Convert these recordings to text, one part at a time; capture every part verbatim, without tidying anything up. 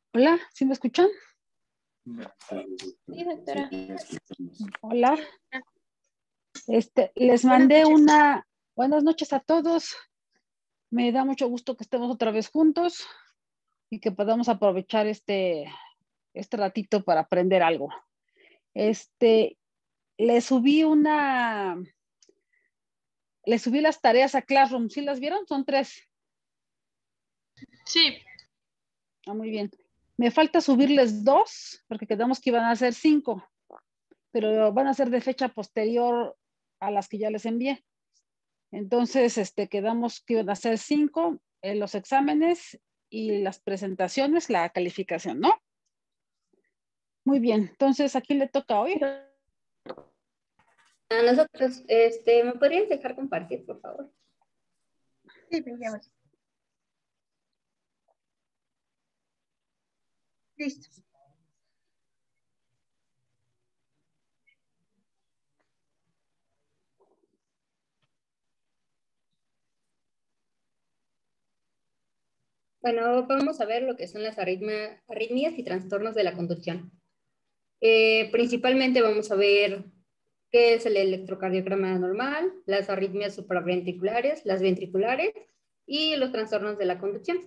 Hola, ¿sí me escuchan? Sí, doctora. Hola. Este, les Buenas mandé noches. una... Buenas noches a todos. Me da mucho gusto que estemos otra vez juntos y que podamos aprovechar este, este ratito para aprender algo. Este, le subí una... Le subí las tareas a Classroom. ¿Sí las vieron? Son tres. Sí. Ah, muy bien. Me falta subirles dos, porque quedamos que iban a ser cinco, pero van a ser de fecha posterior a las que ya les envié. Entonces, este, quedamos que iban a ser cinco, eh, los exámenes y las presentaciones, la calificación, ¿no? Muy bien, entonces aquí le toca hoy. A nosotros, este, ¿me podrías dejar compartir, por favor? Sí, veamos. Listo. Bueno, vamos a ver lo que son las arritmia, arritmias y trastornos de la conducción. Eh, principalmente vamos a ver qué es el electrocardiograma normal, las arritmias supraventriculares, las ventriculares y los trastornos de la conducción.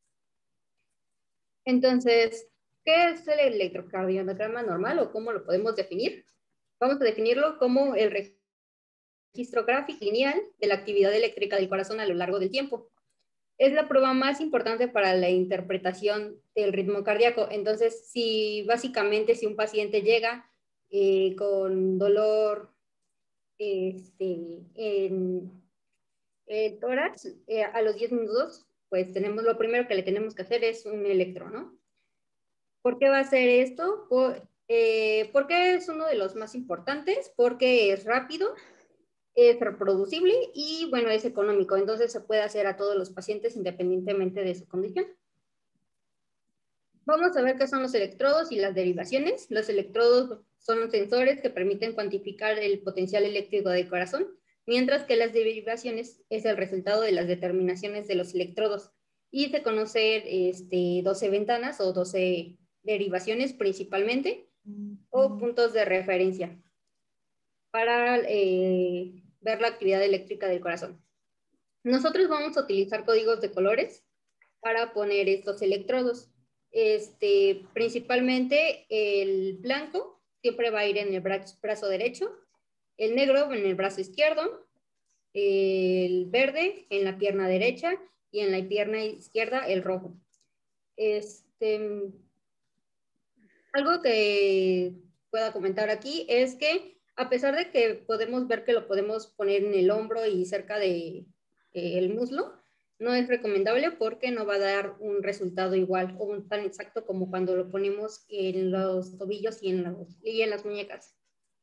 Entonces, ¿qué es el electrocardiograma normal o cómo lo podemos definir? Vamos a definirlo como el registro gráfico lineal de la actividad eléctrica del corazón a lo largo del tiempo. Es la prueba más importante para la interpretación del ritmo cardíaco. Entonces, si básicamente si un paciente llega eh, con dolor este, en el tórax eh, a los diez minutos, pues tenemos lo primero que le tenemos que hacer es un electro, ¿no? ¿Por qué va a hacer esto? Por, eh, porque es uno de los más importantes, porque es rápido, es reproducible y, bueno, es económico. Entonces se puede hacer a todos los pacientes independientemente de su condición. Vamos a ver qué son los electrodos y las derivaciones. Los electrodos son los sensores que permiten cuantificar el potencial eléctrico del corazón, mientras que las derivaciones es el resultado de las determinaciones de los electrodos. Y se conocen este, doce ventanas o doce derivaciones principalmente, o puntos de referencia para eh, ver la actividad eléctrica del corazón. Nosotros vamos a utilizar códigos de colores para poner estos electrodos. Este, principalmente el blanco siempre va a ir en el brazo, brazo derecho, el negro en el brazo izquierdo, el verde en la pierna derecha y en la pierna izquierda el rojo. Este, algo que pueda comentar aquí es que a pesar de que podemos ver que lo podemos poner en el hombro y cerca del de, eh, muslo, no es recomendable porque no va a dar un resultado igual o un, tan exacto como cuando lo ponemos en los tobillos y en, los, y en las muñecas.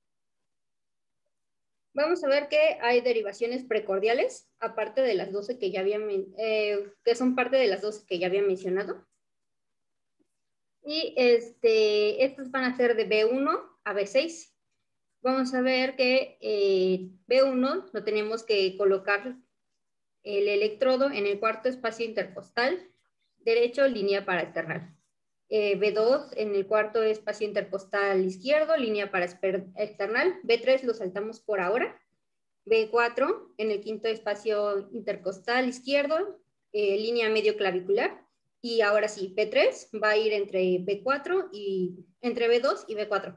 Vamos a ver que hay derivaciones precordiales, aparte de las doce que ya había, eh, que son parte de las doce que ya había mencionado. Y este, estos van a ser de B uno a B seis. Vamos a ver que eh, B uno lo tenemos que colocar el electrodo en el cuarto espacio intercostal derecho, línea paraesternal. Eh, B dos en el cuarto espacio intercostal izquierdo, línea paraesternal. B tres lo saltamos por ahora. B cuatro en el quinto espacio intercostal izquierdo, eh, línea medio clavicular. Y ahora sí, B tres va a ir entre B cuatro y entre B dos y B cuatro.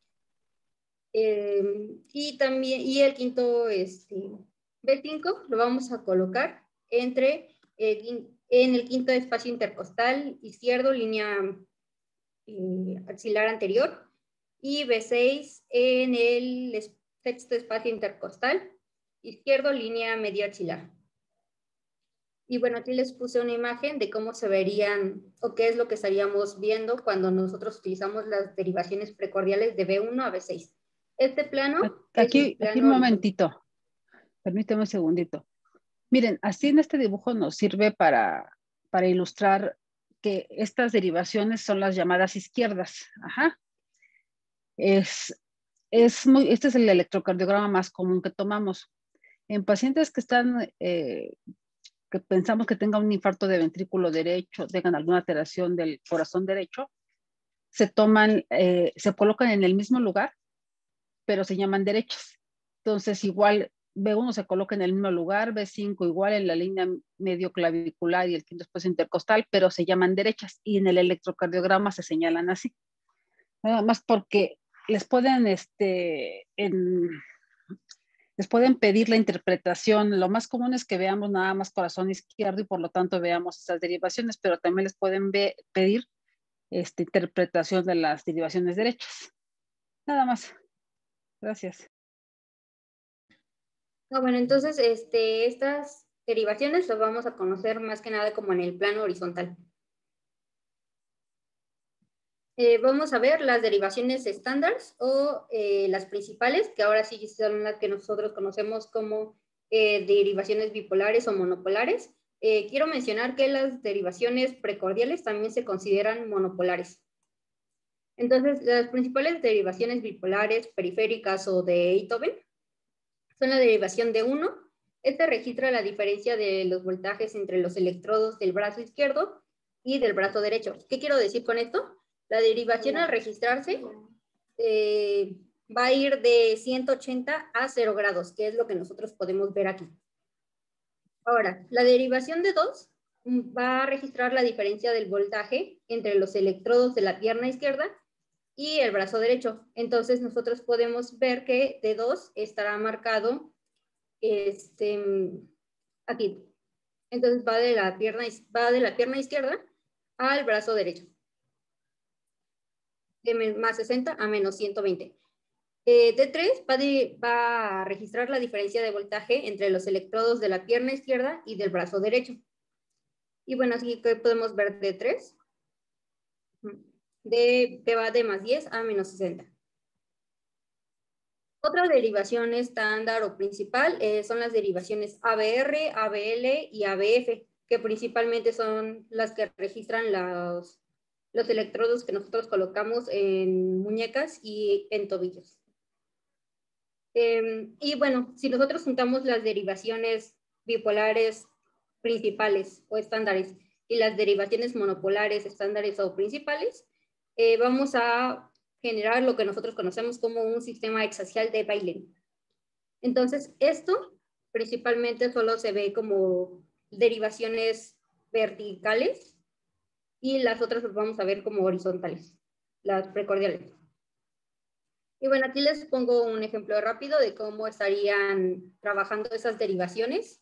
Eh, y también, y el quinto, este, B cinco, lo vamos a colocar entre, eh, en el quinto espacio intercostal izquierdo, línea eh, axilar anterior, y B seis en el sexto espacio intercostal izquierdo, línea medio axilar. Y bueno, aquí les puse una imagen de cómo se verían o qué es lo que estaríamos viendo cuando nosotros utilizamos las derivaciones precordiales de B uno a B seis. Este plano Aquí, es un plano aquí un momentito. Permíteme un segundito. Miren, así en este dibujo nos sirve para, para ilustrar que estas derivaciones son las llamadas izquierdas. Ajá. Es, es muy, este es el electrocardiograma más común que tomamos. En pacientes que están, eh, que pensamos que tenga un infarto de ventrículo derecho, tengan alguna alteración del corazón derecho, se toman, eh, se colocan en el mismo lugar, pero se llaman derechas. Entonces, igual B uno se coloca en el mismo lugar, B cinco igual en la línea medio clavicular y el quinto espacio intercostal, pero se llaman derechas y en el electrocardiograma se señalan así. Nada más porque les pueden, este, en, les pueden pedir la interpretación. Lo más común es que veamos nada más corazón izquierdo y por lo tanto veamos estas derivaciones, pero también les pueden ve, pedir esta interpretación de las derivaciones derechas. Nada más. Gracias. Ah, bueno, entonces este, estas derivaciones las vamos a conocer más que nada como en el plano horizontal. Eh, vamos a ver las derivaciones estándar o eh, las principales, que ahora sí son las que nosotros conocemos como eh, derivaciones bipolares o monopolares. Eh, quiero mencionar que las derivaciones precordiales también se consideran monopolares. Entonces, las principales derivaciones bipolares, periféricas o de Einthoven son la derivación de uno. Este registra la diferencia de los voltajes entre los electrodos del brazo izquierdo y del brazo derecho. ¿Qué quiero decir con esto? La derivación al registrarse eh, va a ir de ciento ochenta a cero grados, que es lo que nosotros podemos ver aquí. Ahora, la derivación de dos va a registrar la diferencia del voltaje entre los electrodos de la pierna izquierda y el brazo derecho. Entonces nosotros podemos ver que D dos estará marcado este, aquí. Entonces va de la pierna, va de la pierna izquierda al brazo derecho. De más sesenta a menos ciento veinte. Eh, D tres va, de, va a registrar la diferencia de voltaje entre los electrodos de la pierna izquierda y del brazo derecho. Y bueno, así que podemos ver D tres. De, que va de más diez a menos sesenta. Otra derivación estándar o principal eh, son las derivaciones A B R, A B L y A B F, que principalmente son las que registran los, los electrodos que nosotros colocamos en muñecas y en tobillos. Eh, y bueno, si nosotros juntamos las derivaciones bipolares principales o estándares y las derivaciones monopolares, estándares o principales, eh, vamos a generar lo que nosotros conocemos como un sistema hexaxial de Bailén. Entonces, esto principalmente solo se ve como derivaciones verticales y las otras las vamos a ver como horizontales, las precordiales. Y bueno, aquí les pongo un ejemplo rápido de cómo estarían trabajando esas derivaciones.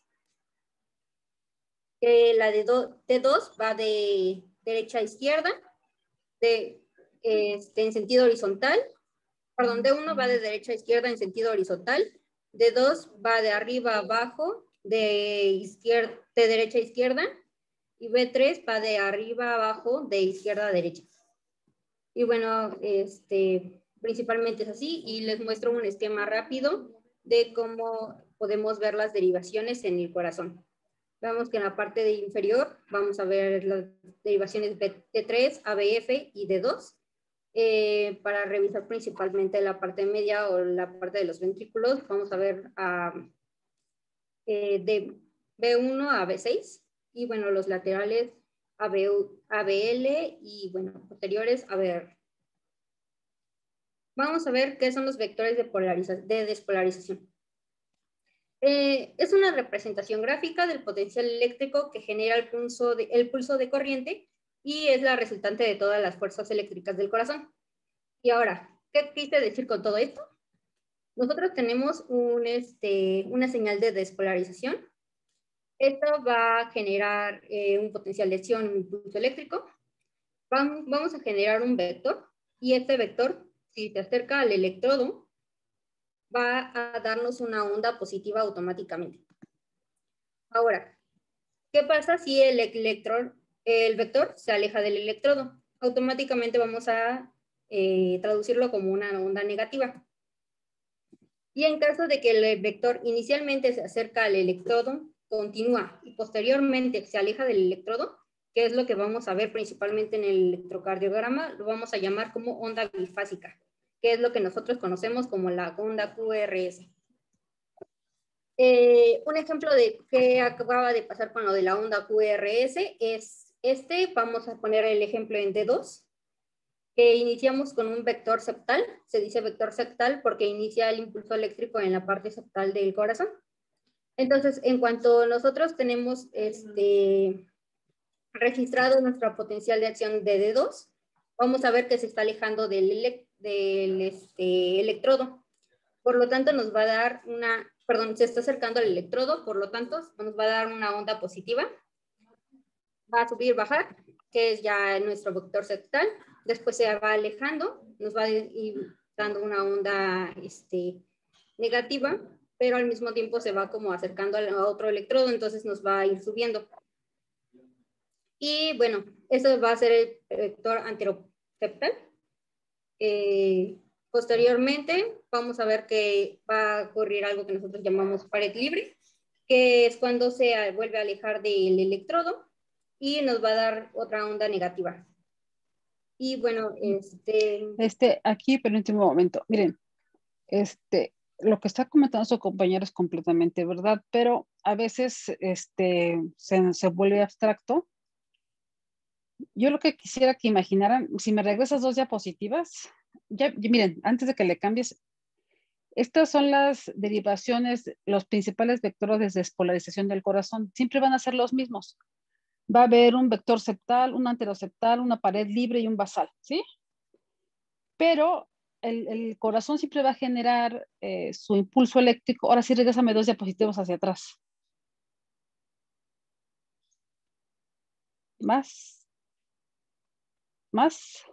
Eh, la de D dos va de derecha a izquierda, de, este, en sentido horizontal. Perdón, D uno va de derecha a izquierda en sentido horizontal. D dos va de arriba a abajo, de, izquierda, de derecha a izquierda. Y B tres va de arriba a abajo, de izquierda a derecha. Y bueno, este, principalmente es así. Y les muestro un esquema rápido de cómo podemos ver las derivaciones en el corazón. Vemos que en la parte de inferior vamos a ver las derivaciones D tres, A B F y D dos. Eh, para revisar principalmente la parte media o la parte de los ventrículos, vamos a ver uh, eh, de B uno a B seis y bueno, los laterales A B L y bueno, posteriores A B R. Vamos a ver qué son los vectores de, polariza de despolarización. Eh, es una representación gráfica del potencial eléctrico que genera el pulso, de, el pulso de corriente y es la resultante de todas las fuerzas eléctricas del corazón. Y ahora, ¿qué quise decir con todo esto? Nosotros tenemos un, este, una señal de despolarización. Esto va a generar eh, un potencial de acción, un impulso eléctrico. Vamos, vamos a generar un vector y este vector, si se acerca al electrodo, va a darnos una onda positiva automáticamente. Ahora, ¿qué pasa si el, electrón, el vector se aleja del electrodo? Automáticamente vamos a eh, traducirlo como una onda negativa. Y en caso de que el vector inicialmente se acerca al electrodo, continúa y posteriormente se aleja del electrodo, que es lo que vamos a ver principalmente en el electrocardiograma, lo vamos a llamar como onda bifásica, que es lo que nosotros conocemos como la onda Q R S. Eh, un ejemplo de qué acaba de pasar con lo de la onda Q R S es este. Vamos a poner el ejemplo en D dos, que iniciamos con un vector septal. Se dice vector septal porque inicia el impulso eléctrico en la parte septal del corazón. Entonces, en cuanto nosotros tenemos este, registrado nuestra potencial de acción de D dos, vamos a ver que se está alejando del, del este, electrodo. Por lo tanto, nos va a dar una, perdón, se está acercando al electrodo, por lo tanto, nos va a dar una onda positiva. Va a subir, bajar, que es ya nuestro vector septal. Después se va alejando, nos va a ir dando una onda este, negativa, pero al mismo tiempo se va como acercando a otro electrodo, entonces nos va a ir subiendo. Y bueno, eso va a ser el vector anteroseptal. Eh, posteriormente, vamos a ver que va a ocurrir algo que nosotros llamamos pared libre, que es cuando se vuelve a alejar del electrodo y nos va a dar otra onda negativa. Y bueno, este... Este, aquí, pero en este momento, miren, este, lo que está comentando su compañero es completamente verdad, pero a veces este, se, se vuelve abstracto. Yo lo que quisiera que imaginaran, si me regresas dos diapositivas, ya, ya miren, antes de que le cambies, estas son las derivaciones, los principales vectores de despolarización del corazón. Siempre van a ser los mismos. Va a haber un vector septal, un anteroseptal, una pared libre y un basal, ¿sí? Pero el, el corazón siempre va a generar eh, su impulso eléctrico. Ahora sí, regrésame dos diapositivas hacia atrás. Más. Más.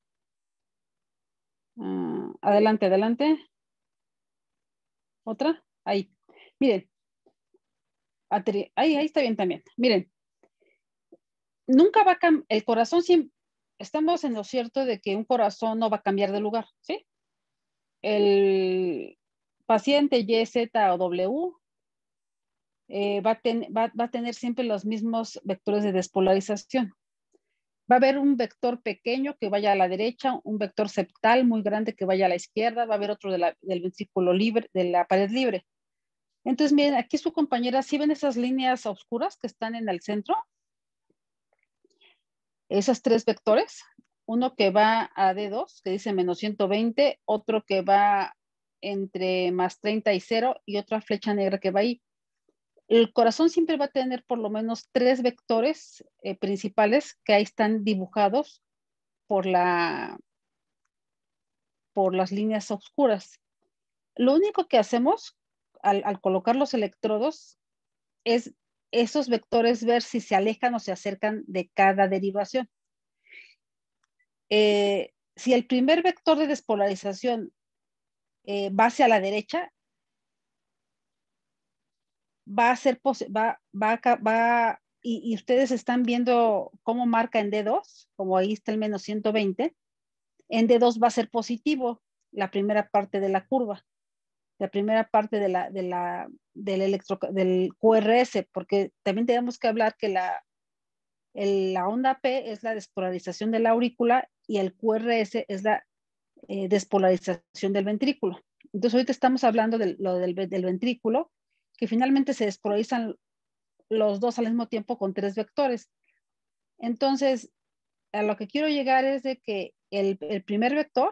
Uh, adelante, adelante. Otra. Ahí. Miren. Ahí, ahí está bien también. Miren. Nunca va a cambiar. El corazón siempre. Estamos en lo cierto de que un corazón no va a cambiar de lugar, ¿sí? El paciente Y, Z o W eh, va, a ten, va, va a tener siempre los mismos vectores de despolarización. Va a haber un vector pequeño que vaya a la derecha, un vector septal muy grande que vaya a la izquierda, va a haber otro de la, del ventrículo libre, de la pared libre. Entonces, miren, aquí su compañera, ¿sí ven esas líneas oscuras que están en el centro? Esos tres vectores, uno que va a D dos, que dice menos ciento veinte, otro que va entre más treinta y cero y otra flecha negra que va ahí. El corazón siempre va a tener por lo menos tres vectores eh, principales que ahí están dibujados por, la, por las líneas oscuras. Lo único que hacemos al, al colocar los electrodos es esos vectores ver si se alejan o se acercan de cada derivación. Eh, si el primer vector de despolarización eh, va hacia la derecha, va a ser, va, va, va y, y ustedes están viendo cómo marca en D dos, como ahí está el menos ciento veinte, en D dos va a ser positivo la primera parte de la curva, la primera parte de la, de la, del, electro, del Q R S, porque también tenemos que hablar que la, el, la onda P es la despolarización de la aurícula y el Q R S es la eh, despolarización del ventrículo. Entonces ahorita estamos hablando de lo del, del ventrículo, que finalmente se despolarizan los dos al mismo tiempo con tres vectores. Entonces, a lo que quiero llegar es de que el, el primer vector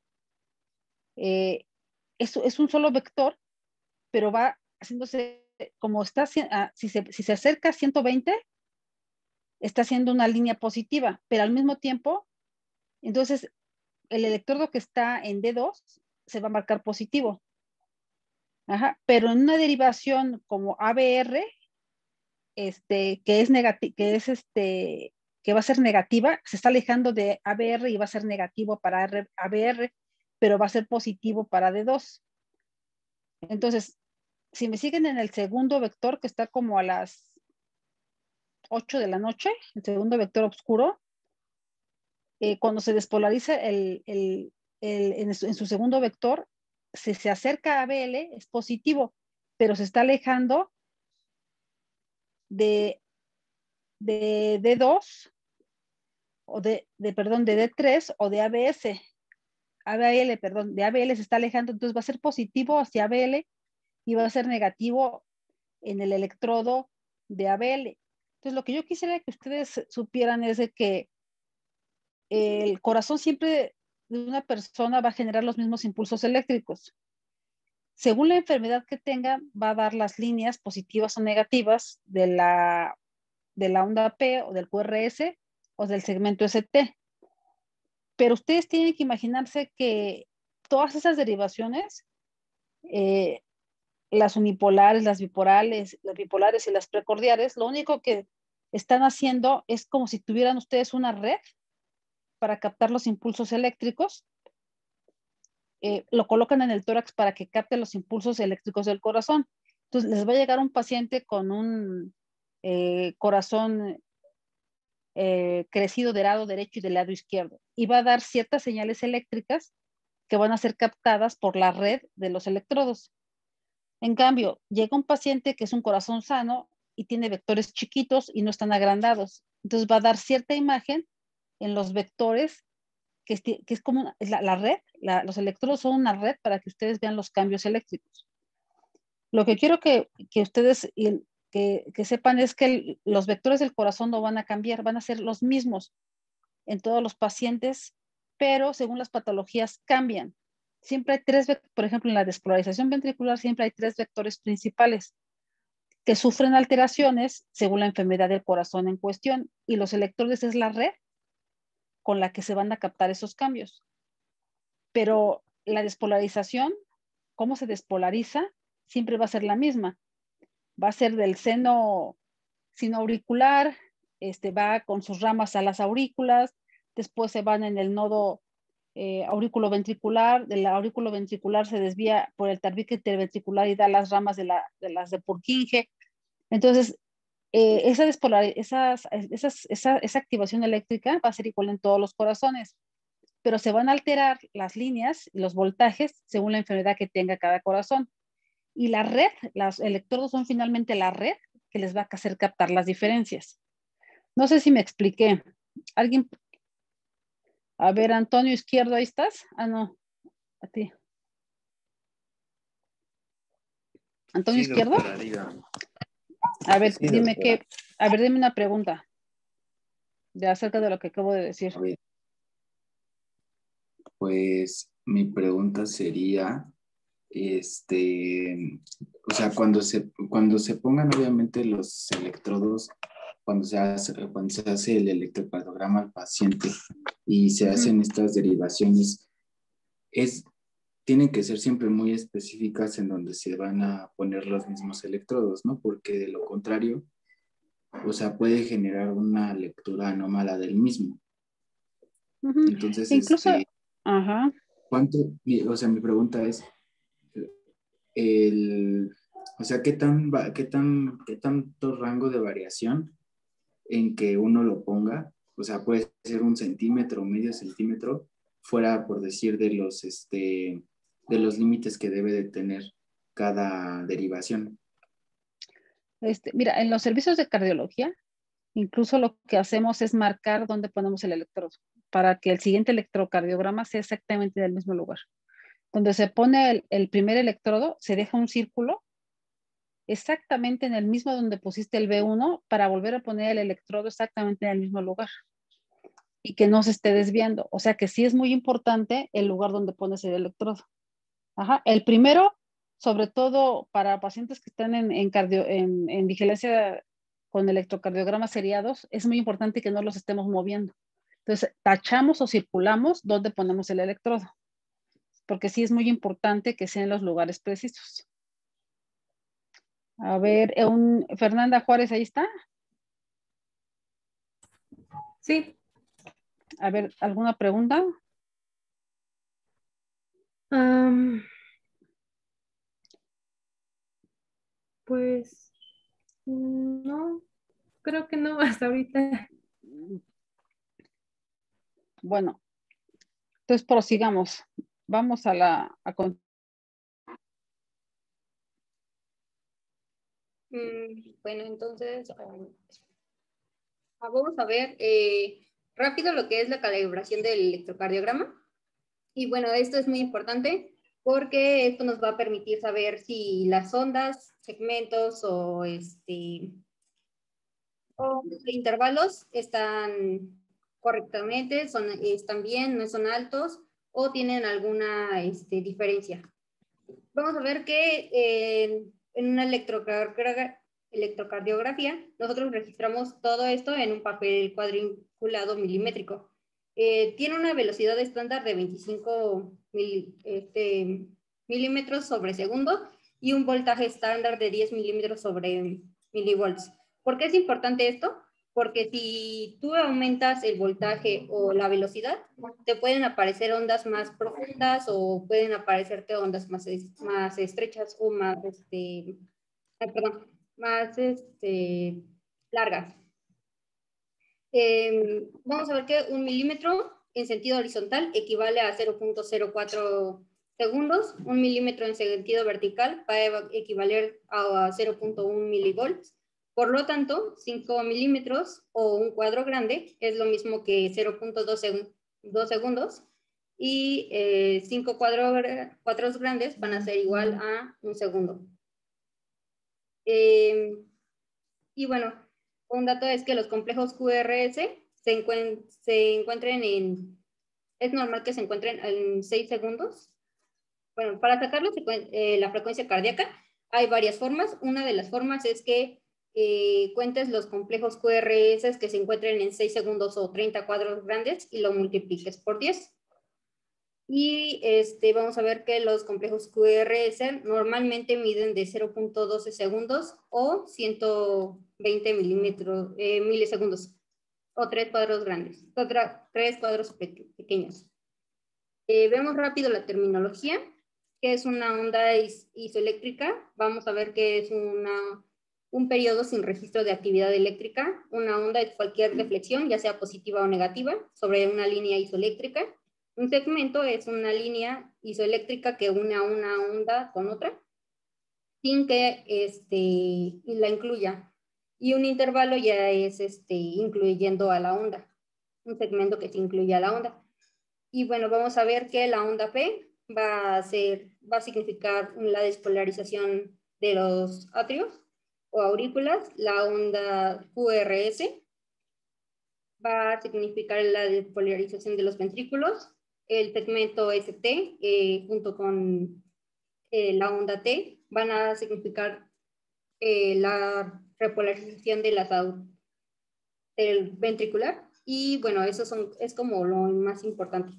eh, es, es un solo vector, pero va haciéndose, como está, si se, si se acerca a ciento veinte, está haciendo una línea positiva, pero al mismo tiempo, entonces, el electrodo que está en D dos se va a marcar positivo. Ajá, pero en una derivación como A B R, este, que es negativo, que es este, que va a ser negativa, se está alejando de A B R y va a ser negativo para A B R, pero va a ser positivo para D dos. Entonces, si me siguen en el segundo vector, que está como a las ocho de la noche, el segundo vector oscuro, eh, cuando se despolariza el, el, el, en, su, en su segundo vector, si se acerca a B L, es positivo, pero se está alejando de, de D dos, o de, de, perdón, de D tres o de A B S. A B L, perdón, de A B L se está alejando, entonces va a ser positivo hacia A B L, y va a ser negativo en el electrodo de A B L. Entonces, lo que yo quisiera que ustedes supieran es de que el corazón siempre de una persona va a generar los mismos impulsos eléctricos. Según la enfermedad que tenga, va a dar las líneas positivas o negativas de la, de la onda P o del Q R S o del segmento S T. Pero ustedes tienen que imaginarse que todas esas derivaciones, eh, las unipolares, las bipolares, las bipolares y las precordiales, lo único que están haciendo es como si tuvieran ustedes una red para captar los impulsos eléctricos. Eh, lo colocan en el tórax para que capte los impulsos eléctricos del corazón. Entonces, les va a llegar un paciente con un eh, corazón eh, crecido del lado derecho y del lado izquierdo y va a dar ciertas señales eléctricas que van a ser captadas por la red de los electrodos. En cambio, llega un paciente que es un corazón sano y tiene vectores chiquitos y no están agrandados. Entonces va a dar cierta imagen en los vectores que es, que es como una, la, la red, la, los electrodos son una red para que ustedes vean los cambios eléctricos. Lo que quiero que, que ustedes que, que sepan es que el, los vectores del corazón no van a cambiar, van a ser los mismos en todos los pacientes, pero según las patologías cambian. Siempre hay tres, por ejemplo, en la despolarización ventricular siempre hay tres vectores principales que sufren alteraciones según la enfermedad del corazón en cuestión y los electrodes es la red con la que se van a captar esos cambios. Pero la despolarización, cómo se despolariza, siempre va a ser la misma. Va a ser del seno sinoauricular, este, va con sus ramas a las aurículas, después se van en el nodo eh, aurículo ventricular, del aurículo ventricular se desvía por el tabique interventricular y da las ramas de, la, de las de Purkinje. Entonces, eh, esa, esas, esas, esa, esa activación eléctrica va a ser igual en todos los corazones, pero se van a alterar las líneas y los voltajes según la enfermedad que tenga cada corazón. Y la red, los electrodos son finalmente la red que les va a hacer captar las diferencias. No sé si me expliqué. ¿Alguien? A ver, Antonio Izquierdo, ¿ahí estás? Ah, no, a ti. ¿Antonio Sí, Izquierdo? doctora, diga. A ver, Sí, dime doctora. qué, a ver, dime una pregunta de acerca de lo que acabo de decir. A ver, pues mi pregunta sería, este, o sea, cuando se, cuando se pongan obviamente los electrodos, cuando se hace, cuando se hace el electrocardiograma al paciente y se Ujú. hacen estas derivaciones, es, tienen que ser siempre muy específicas en donde se van a poner los mismos electrodos, ¿no? Porque de lo contrario, o sea, puede generar una lectura anómala del mismo. Ujú. Entonces, Incluso, este, ajá, ¿cuánto? mi- O sea, mi pregunta es, el, o sea, ¿qué tan, va- qué tan, qué tanto rango de variación en que uno lo ponga? O sea, puede ser un centímetro, medio centímetro, fuera, por decir, de los, este, de los límites que debe de tener cada derivación. este, mira, en los servicios de cardiología, incluso lo que hacemos es marcar dónde ponemos el electrodo para que el siguiente electrocardiograma sea exactamente del mismo lugar. Donde se pone el, el primer electrodo, se deja un círculo exactamente en el mismo donde pusiste el B uno para volver a poner el electrodo exactamente en el mismo lugar y que no se esté desviando. O sea que sí es muy importante el lugar donde pones el electrodo. Ajá. El primero, sobre todo para pacientes que están en, en, cardio, en, en vigilancia con electrocardiogramas seriados, es muy importante que no los estemos moviendo. Entonces, tachamos o circulamos donde ponemos el electrodo, porque sí es muy importante que sean los lugares precisos. A ver, un, Fernanda Juárez, ahí está. Sí. A ver, ¿alguna pregunta? Um, pues no, creo que no hasta ahorita. Bueno, entonces prosigamos. Vamos a la... A con... Mm, bueno, entonces um, vamos a ver eh, rápido lo que es la calibración del electrocardiograma. Y bueno, esto es muy importante porque esto nos va a permitir saber si las ondas, segmentos o, este, o intervalos están correctamente, son, están bien, no son altos o tienen alguna este, diferencia. Vamos a ver que eh, en una electrocardiografía, electrocardiografía nosotros registramos todo esto en un papel cuadriculado milimétrico. Eh, tiene una velocidad estándar de veinticinco mil, este, milímetros sobre segundo y un voltaje estándar de diez milímetros sobre milivolts. ¿Por qué es importante esto? Porque si tú aumentas el voltaje o la velocidad, te pueden aparecer ondas más profundas o pueden aparecerte ondas más, más estrechas o más, este, perdón, más este, largas. Eh, vamos a ver que un milímetro en sentido horizontal equivale a cero punto cero cuatro segundos, un milímetro en sentido vertical va a equivaler a cero punto uno milivolts. Por lo tanto, cinco milímetros o un cuadro grande es lo mismo que cero punto dos segundos y eh, cinco cuadro, cuadros grandes van a ser igual a un segundo. Eh, y bueno, un dato es que los complejos Q R S se, encuent se encuentren en, es normal que se encuentren en seis segundos. Bueno, para sacarlo eh, la frecuencia cardíaca hay varias formas. Una de las formas es que eh, cuentes los complejos Q R S que se encuentren en seis segundos o treinta cuadros grandes y lo multipliques por diez. Y este, vamos a ver que los complejos Q R S normalmente miden de cero punto doce segundos o ciento veinte milímetros, eh, milisegundos o tres cuadros grandes, o tres cuadros pe pequeños. Eh, vemos rápido la terminología, que es una onda is isoeléctrica. Vamos a ver que es una, un periodo sin registro de actividad eléctrica. Una onda es cualquier deflexión, ya sea positiva o negativa, sobre una línea isoeléctrica. Un segmento es una línea isoeléctrica que une a una onda con otra, sin que este, la incluya. Y un intervalo ya es este, incluyendo a la onda, un segmento que se incluye a la onda. Y bueno, vamos a ver que la onda P va a, ser, va a significar la despolarización de los atrios o aurículas. La onda Q R S va a significar la despolarización de los ventrículos. El segmento S T eh, junto con eh, la onda T van a significar eh, la repolarización de las del ventricular. Y bueno, eso son, es como lo más importante.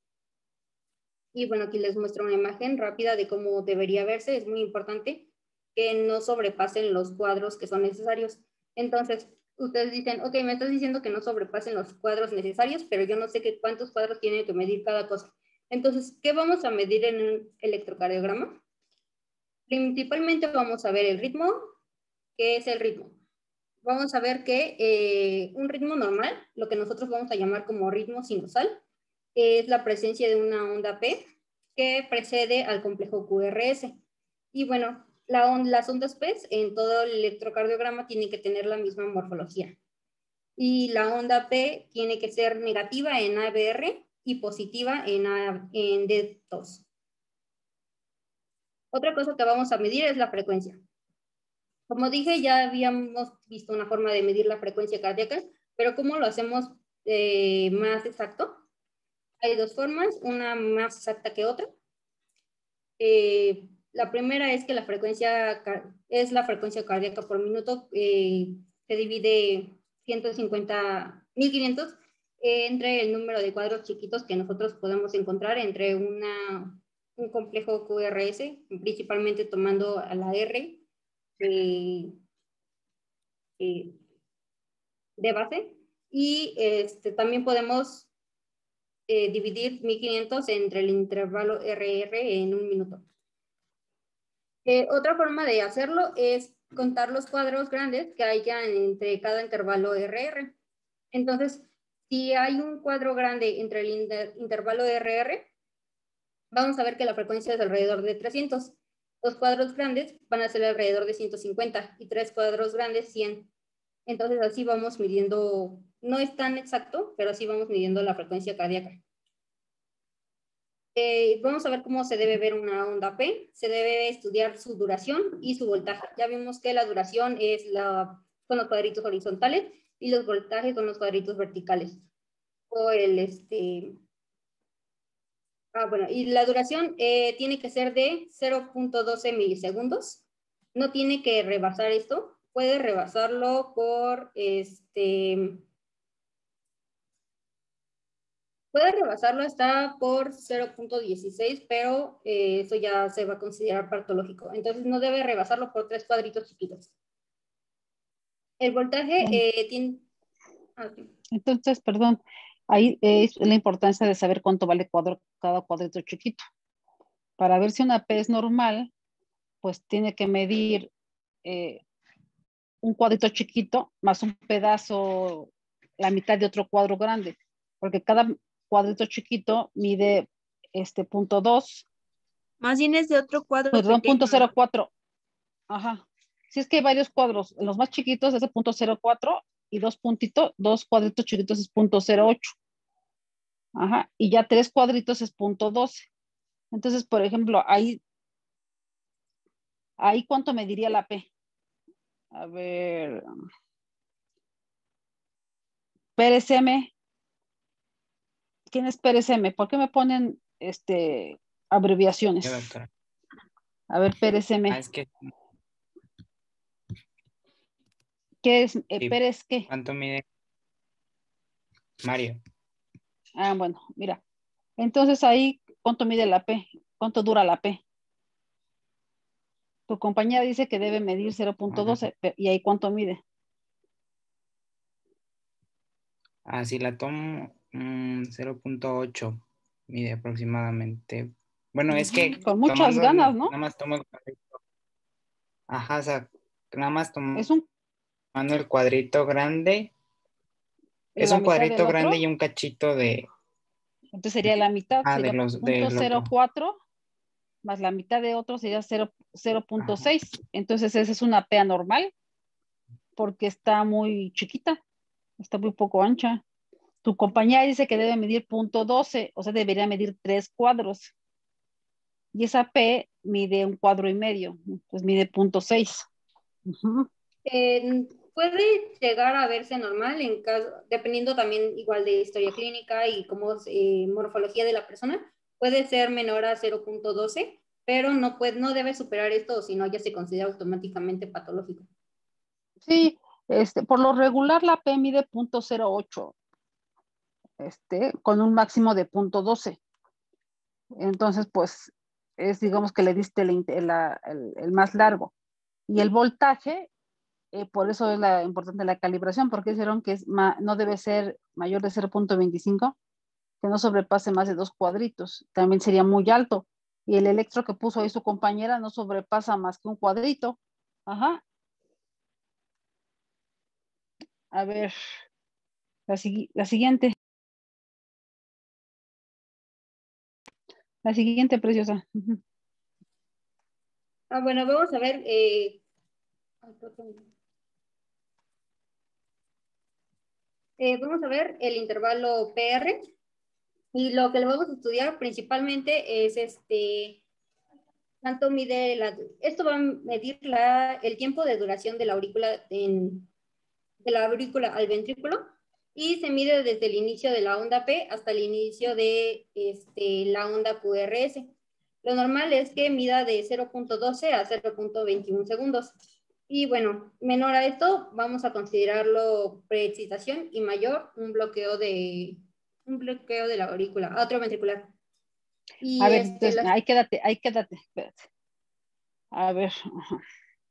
Y bueno, aquí les muestro una imagen rápida de cómo debería verse. Es muy importante que no sobrepasen los cuadros que son necesarios. Entonces, ustedes dicen, ok, me estás diciendo que no sobrepasen los cuadros necesarios, pero yo no sé qué cuántos cuadros tiene que medir cada cosa. Entonces, ¿qué vamos a medir en un electrocardiograma? Principalmente vamos a ver el ritmo. ¿Qué es el ritmo? Vamos a ver que eh, un ritmo normal, lo que nosotros vamos a llamar como ritmo sinusal, es la presencia de una onda P que precede al complejo Q R S. Y bueno, la on las ondas P en todo el electrocardiograma tienen que tener la misma morfología. Y la onda P tiene que ser negativa en A B R y positiva en, A, en D dos. Otra cosa que vamos a medir es la frecuencia. Como dije, ya habíamos visto una forma de medir la frecuencia cardíaca, pero ¿cómo lo hacemos eh, más exacto? Hay dos formas, una más exacta que otra. Eh, la primera es que la frecuencia es la frecuencia cardíaca por minuto, eh, se divide ciento cincuenta, mil quinientos eh, entre el número de cuadros chiquitos que nosotros podemos encontrar entre una, un complejo Q R S, principalmente tomando a la R eh, eh, de base, y este, también podemos eh, dividir mil quinientos entre el intervalo R R en un minuto. Eh, otra forma de hacerlo es contar los cuadros grandes que haya entre cada intervalo R R. Entonces, si hay un cuadro grande entre el inter intervalo R R, vamos a ver que la frecuencia es alrededor de trescientos. Los cuadros grandes van a ser alrededor de ciento cincuenta y tres cuadros grandes cien. Entonces, así vamos midiendo, no es tan exacto, pero así vamos midiendo la frecuencia cardíaca. Eh, vamos a ver cómo se debe ver una onda P. Se debe estudiar su duración y su voltaje. Ya vimos que la duración es la, con los cuadritos horizontales y los voltajes con los cuadritos verticales. O el, este... Ah, bueno, y la duración eh, tiene que ser de cero punto doce milisegundos. No tiene que rebasar esto. Puede rebasarlo por, este... Puede rebasarlo hasta por cero punto dieciséis, pero eh, eso ya se va a considerar patológico. Entonces no debe rebasarlo por tres cuadritos chiquitos. El voltaje eh, tiene... Ah, sí. Entonces, perdón, ahí es la importancia de saber cuánto vale cuadro, cada cuadrito chiquito. Para ver si una P es normal, pues tiene que medir eh, un cuadrito chiquito más un pedazo, la mitad de otro cuadro grande, porque cada cuadrito chiquito mide este punto dos. Más bien es de otro cuadro Perdón, pequeño. punto cero cuatro. Ajá. Si es que hay varios cuadros, los más chiquitos es el punto cero cuatro y dos puntitos, dos cuadritos chiquitos es punto cero ocho. Ajá. Y ya tres cuadritos es punto doce. Entonces, por ejemplo, ahí, ahí ¿cuánto mediría la P? A ver. Pérez M. ¿Quién es Pérez M? ¿Por qué me ponen este, abreviaciones? Yo, doctora. A ver, Pérez M. Ah, es que, ¿Qué es? Eh, sí. ¿Pérez qué? ¿Cuánto mide Mario? Ah, bueno, mira. Entonces ahí, ¿cuánto mide la P? ¿Cuánto dura la P? Tu compañera dice que debe medir cero punto doce. ¿Y ahí cuánto mide? Ah, si la tomo mmm, cero punto ocho mide aproximadamente. Bueno, es que Con muchas tomando, ganas, ¿no? nada más tomo el cuadrito. Ajá, o sea, nada más Es un, tomando el cuadrito grande. Es la un mitad del cuadrito otro. grande y un cachito de... Entonces sería la mitad, Ah, de sería los, punto del cero otro. cuatro más la mitad de otro sería cero punto seis. Entonces esa es una P anormal porque está muy chiquita, está muy poco ancha. Tu compañera dice que debe medir punto doce, o sea, debería medir tres cuadros. Y esa P mide un cuadro y medio, pues mide punto seis. Uh-huh. Eh, puede llegar a verse normal en caso, dependiendo también igual de historia clínica y como eh, morfología de la persona, puede ser menor a cero punto doce, pero no, puede, no debe superar esto, o si no ya se considera automáticamente patológico. Sí, este, por lo regular la P mide punto cero ocho, este, con un máximo de punto doce. Entonces, pues, es digamos que le diste el, el, el, el más largo. Y el voltaje, eh, por eso es la importante la calibración, porque dijeron que es ma, no debe ser mayor de cero punto veinticinco, que no sobrepase más de dos cuadritos. También sería muy alto. Y el electro que puso ahí su compañera no sobrepasa más que un cuadrito. Ajá. A ver, la, la siguiente. La siguiente, preciosa. Uh-huh. Ah, bueno, vamos a ver. Eh, eh, vamos a ver el intervalo P R. Y lo que le vamos a estudiar principalmente es este, tanto mide la, esto va a medir la, el tiempo de duración de la aurícula, en, de la aurícula al ventrículo, y se mide desde el inicio de la onda P hasta el inicio de este, la onda Q R S. Lo normal es que mida de cero punto doce a cero punto veintiuno segundos. Y bueno, menor a esto, vamos a considerarlo preexcitación y mayor un bloqueo de, un bloqueo de la aurícula, atrioventricular. Y a ver, este, entonces, las... ahí quédate, ahí quédate, espérate. A ver. Uh-huh.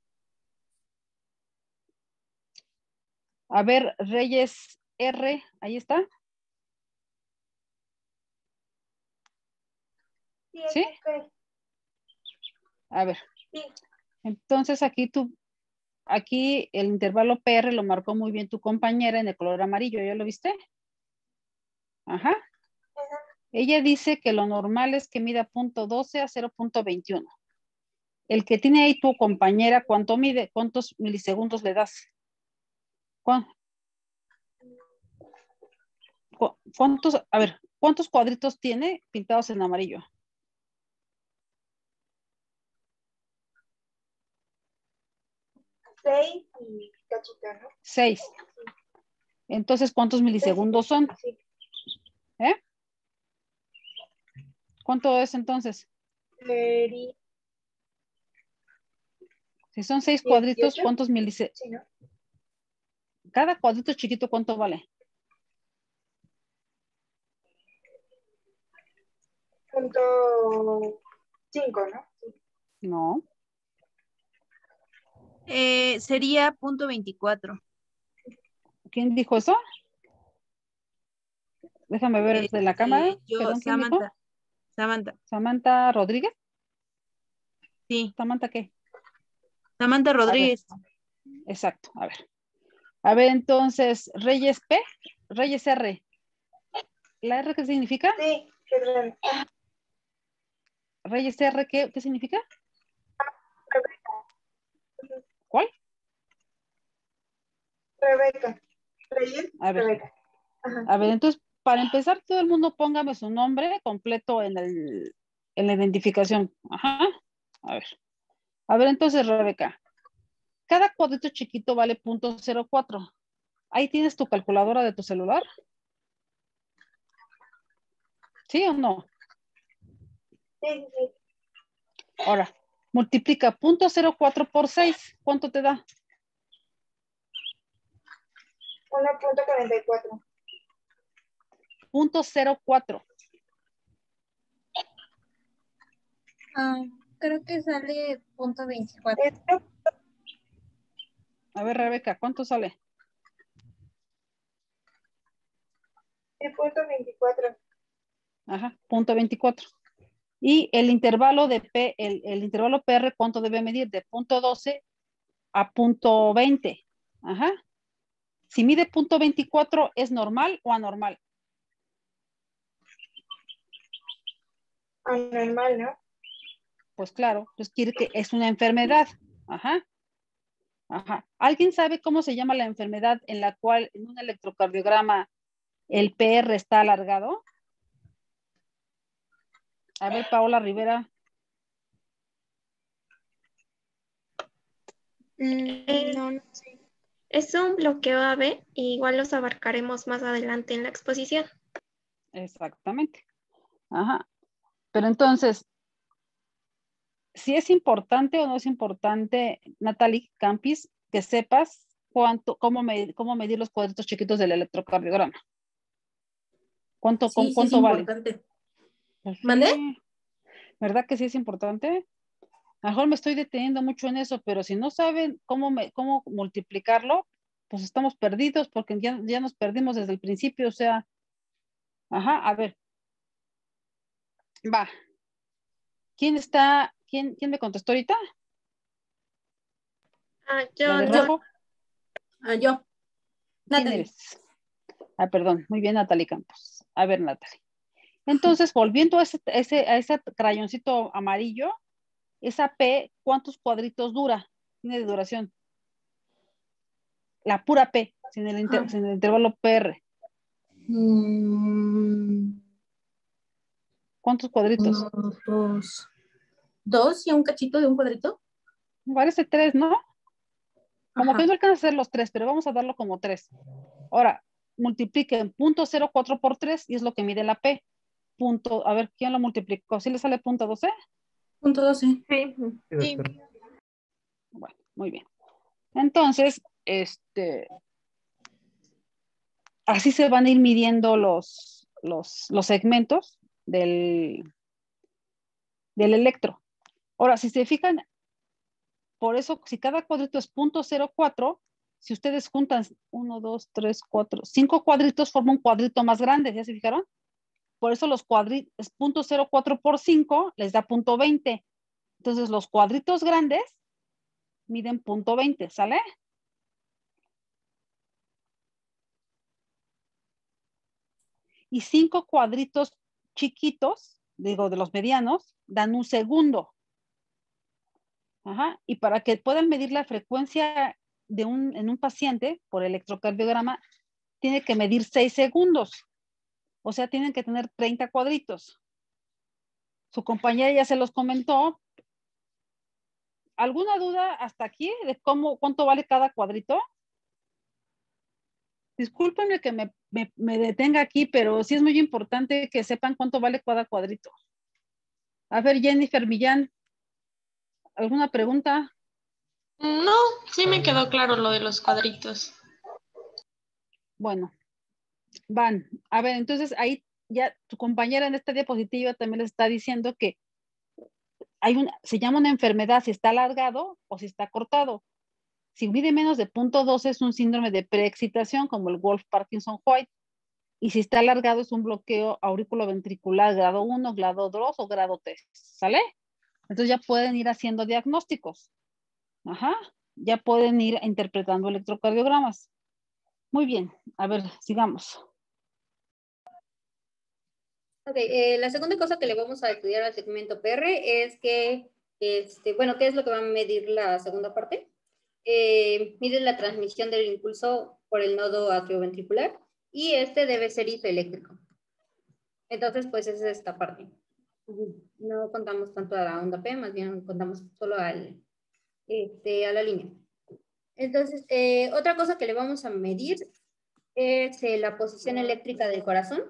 A ver, Reyes R, ahí está. Sí, ¿Sí? A ver. Sí. Entonces aquí tú, aquí el intervalo P R lo marcó muy bien tu compañera en el color amarillo, ¿ya lo viste? Ajá. Ajá. Ella dice que lo normal es que mida punto doce a cero punto veintiuno. El que tiene ahí tu compañera, ¿cuánto mide? ¿Cuántos milisegundos le das? ¿Cuántos? A ver, ¿cuántos cuadritos tiene pintados en amarillo? Seis y cachita, ¿no? Seis. Entonces, ¿cuántos milisegundos son? Sí. ¿Eh? ¿Cuánto es entonces? Sería Si son seis cuadritos, dieciocho. ¿cuántos milisegundos? Sí, ¿no? Cada cuadrito chiquito, ¿cuánto vale? Punto cinco, ¿no? Sí. No. Eh, sería punto veinticuatro. ¿Quién dijo eso? Déjame ver de la Este, cámara. yo, Perdón, ¿quién dijo? Samantha. Samantha, Samantha Rodríguez. sí. ¿Samantha qué? Samantha A ver, Rodríguez. exacto, a ver. A ver, entonces, Reyes P, Reyes R. ¿La R qué significa? Sí, perdón. Reyes R, ¿qué, qué significa? ¿Cuál? Rebeca. Reyes, A ver, Rebeca. Ajá. a ver, entonces, para empezar, todo el mundo póngame su nombre completo en, el, en la identificación. Ajá. A ver. A ver, entonces, Rebeca. Cada cuadrito chiquito vale punto cero cuatro. ¿Ahí tienes tu calculadora de tu celular? ¿Sí o no? Sí, sí, sí. Ahora, multiplica punto cero cuatro por seis. ¿Cuánto te da? uno punto cuarenta y cuatro. Punto cero cuatro. Ah, creo que sale punto veinticuatro. Esto A ver, Rebeca, ¿cuánto sale? es punto veinticuatro. Ajá, punto veinticuatro. Y el intervalo de P, el, el intervalo P R, ¿cuánto debe medir? De punto doce a punto veinte. Ajá. Si mide punto veinticuatro, ¿es normal o anormal? Anormal, ¿no? Pues claro, pues quiere que es una enfermedad. Ajá. Ajá. ¿Alguien sabe cómo se llama la enfermedad en la cual en un electrocardiograma el P R está alargado? A ver, Paola Rivera. Mm, no, no sé. Es un bloqueo A B, y igual los abarcaremos más adelante en la exposición. Exactamente. Ajá. Pero entonces, si es importante o no es importante, Natalie Campis, que sepas cuánto, cómo, me, cómo medir los cuadritos chiquitos del electrocardiograma. ¿Cuánto, Sí, con, sí es cuánto vale? importante. Pues ¿Mandé? sí. ¿Verdad que sí es importante? A lo mejor me estoy deteniendo mucho en eso, pero si no saben cómo, me, cómo multiplicarlo, pues estamos perdidos porque ya, ya nos perdimos desde el principio. O sea, ajá, a ver. Va. ¿Quién está, quién, quién me contestó ahorita? Ah, ¿La yo de no. rojo? Ah, yo. ¿Quién Natalie. eres? Ah, perdón, muy bien, Natalie Campos. A ver, Natalie. Entonces, volviendo a ese, ese, a ese crayoncito amarillo, esa P, ¿cuántos cuadritos dura? Tiene de duración. La pura P, sin el, inter, Ah. sin el intervalo P R. Mm, ¿Cuántos cuadritos? uno, dos. ¿Dos y un cachito de un cuadrito? Me parece tres, ¿no? Como Ajá. que no alcanza a ser los tres, pero vamos a darlo como tres. Ahora, multipliquen punto cero cuatro por tres y es lo que mide la P. Punto, a ver, ¿quién lo multiplicó? ¿Sí le sale punto doce? Punto doce. Sí. Sí. Bueno, muy bien. Entonces, este, así se van a ir midiendo los, los, los segmentos del, del electro. Ahora, si se fijan, por eso, si cada cuadrito es punto cero cuatro, si ustedes juntan uno, dos, tres, cuatro, cinco cuadritos, forma un cuadrito más grande, ¿ya se fijaron? Por eso los cuadritos, punto cero cuatro por cinco les da punto veinte. Entonces, los cuadritos grandes miden punto veinte, ¿sale? Y cinco cuadritos chiquitos, digo, de los medianos, dan un segundo. Ajá. Y para que puedan medir la frecuencia de un, en un paciente por electrocardiograma, tiene que medir seis segundos. O sea, tienen que tener treinta cuadritos. Su compañera ya se los comentó. ¿Alguna duda hasta aquí de cómo, cuánto vale cada cuadrito? Discúlpenme que me, me, me detenga aquí, pero sí es muy importante que sepan cuánto vale cada cuadrito. A ver, Jennifer Millán, ¿alguna pregunta? No, sí me quedó claro lo de los cuadritos. Bueno, van. A ver, entonces ahí ya tu compañera en esta diapositiva también les está diciendo que hay una, se llama una enfermedad si está alargado o si está cortado. Si mide menos de punto dos es un síndrome de preexcitación como el Wolff-Parkinson-White. Y si está alargado es un bloqueo auriculoventricular grado uno, grado dos o grado tres. ¿Sale? Entonces ya pueden ir haciendo diagnósticos. Ajá. Ya pueden ir interpretando electrocardiogramas. Muy bien. A ver, sigamos. Ok, eh, la segunda cosa que le vamos a estudiar al segmento P R es que, este, bueno, ¿qué es lo que va a medir la segunda parte? Eh, mide la transmisión del impulso por el nodo atrioventricular y este debe ser isoeléctrico. Entonces, pues esa es esta parte. No contamos tanto a la onda P, más bien contamos solo al, este, a la línea. Entonces, eh, otra cosa que le vamos a medir es eh, la posición eléctrica del corazón.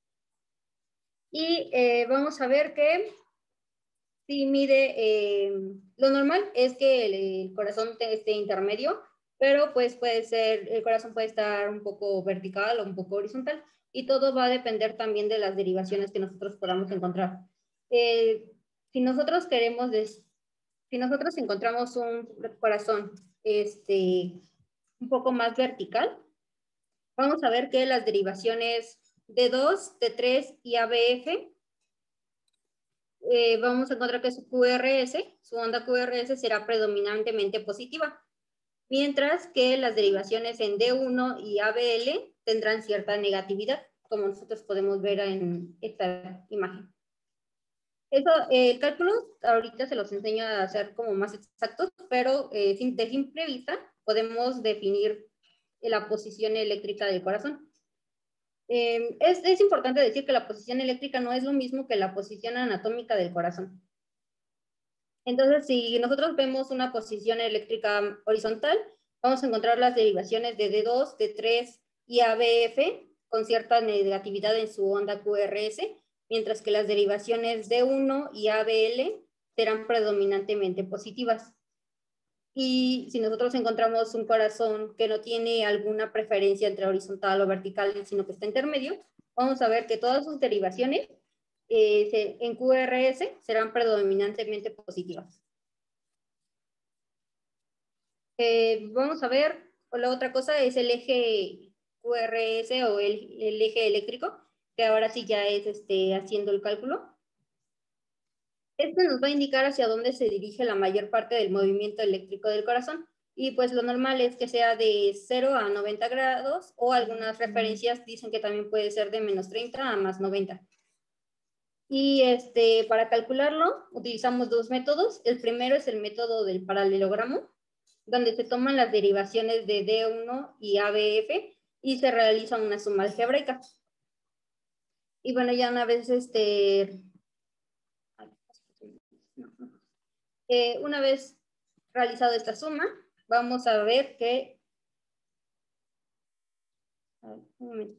Y eh, vamos a ver que si mide, eh, lo normal es que el, el corazón esté intermedio, pero pues puede ser, el corazón puede estar un poco vertical o un poco horizontal, y todo va a depender también de las derivaciones que nosotros podamos encontrar. Eh, si nosotros queremos, des, si nosotros encontramos un corazón este, un poco más vertical, vamos a ver que las derivaciones D dos, T tres y A B F, eh, vamos a encontrar que su Q R S, su onda Q R S será predominantemente positiva, mientras que las derivaciones en D uno y A B L tendrán cierta negatividad, como nosotros podemos ver en esta imagen. Eso, eh, el cálculo, ahorita se los enseño a hacer como más exactos, pero eh, de simple vista podemos definir la posición eléctrica del corazón. Eh, es, es importante decir que la posición eléctrica no es lo mismo que la posición anatómica del corazón. Entonces, si nosotros vemos una posición eléctrica horizontal, vamos a encontrar las derivaciones de D dos, D tres y A B F con cierta negatividad en su onda Q R S, mientras que las derivaciones D uno y A B L serán predominantemente positivas. Y si nosotros encontramos un corazón que no tiene alguna preferencia entre horizontal o vertical, sino que está intermedio, vamos a ver que todas sus derivaciones eh, se, en Q R S serán predominantemente positivas. Eh, vamos a ver, la otra cosa es el eje Q R S o el, el eje eléctrico, que ahora sí ya es este, haciendo el cálculo. Este nos va a indicar hacia dónde se dirige la mayor parte del movimiento eléctrico del corazón. Y pues lo normal es que sea de cero a noventa grados, o algunas referencias dicen que también puede ser de menos treinta a más noventa. Y este, para calcularlo utilizamos dos métodos. El primero es el método del paralelogramo, donde se toman las derivaciones de D uno y A B F y se realiza una suma algebraica. Y bueno, ya una vez este... Eh, una vez realizado esta suma, vamos a ver que... A ver, un momento.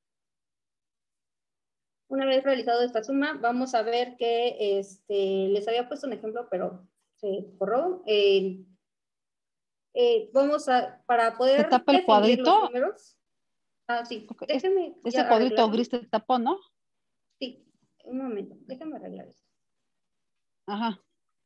Una vez realizado esta suma, vamos a ver que este, les había puesto un ejemplo, pero se borró. Eh, eh, vamos a, para poder ¿Se tapa el definir los cuadrito? números. Ah, sí, Okay. déjenme Ese cuadrito arreglarlo. gris se tapó, ¿no? Sí, un momento, déjenme arreglar esto. Ajá.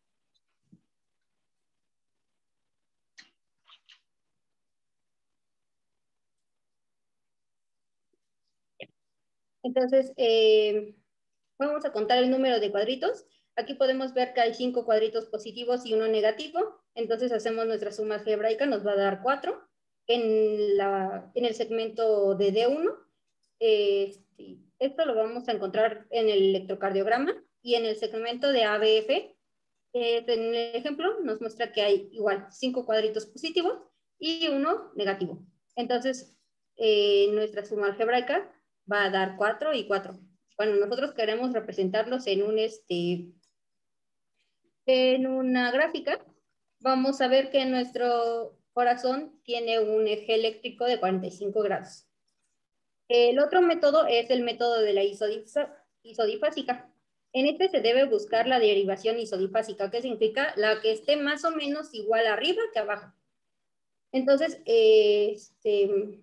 Entonces, eh, vamos a contar el número de cuadritos. Aquí podemos ver que hay cinco cuadritos positivos y uno negativo. Entonces hacemos nuestra suma algebraica, nos va a dar cuatro. En, la, en el segmento de D uno, eh, esto lo vamos a encontrar en el electrocardiograma. Y en el segmento de A B F, eh, en el ejemplo nos muestra que hay igual cinco cuadritos positivos y uno negativo. Entonces, eh, nuestra suma algebraica va a dar cuatro y cuatro. Cuando nosotros queremos representarlos en un este en una gráfica, vamos a ver que nuestro corazón tiene un eje eléctrico de cuarenta y cinco grados. El otro método es el método de la isodifásica. En este se debe buscar la derivación isodifásica, que significa la que esté más o menos igual arriba que abajo. Entonces, eh, este,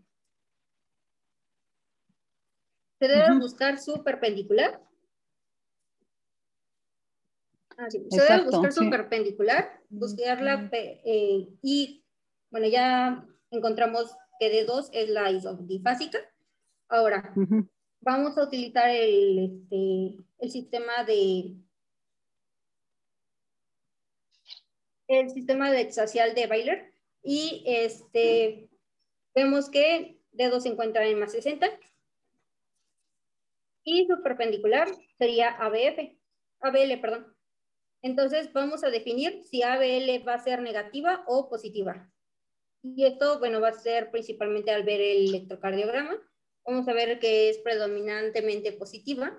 se debe Ujú. buscar su perpendicular. Ah, sí. Se debe Exacto, buscar su sí. perpendicular, buscarla eh, y, bueno, ya encontramos que D dos es la isodifásica. Ahora, Ujú. vamos a utilizar el, este, el sistema de el sistema de exaxial de Euler y este, vemos que D dos se encuentra en más sesenta y su perpendicular sería A B F, A B L, perdón. Entonces vamos a definir si A B L va a ser negativa o positiva. Y esto, bueno, va a ser principalmente al ver el electrocardiograma. Vamos a ver que es predominantemente positiva.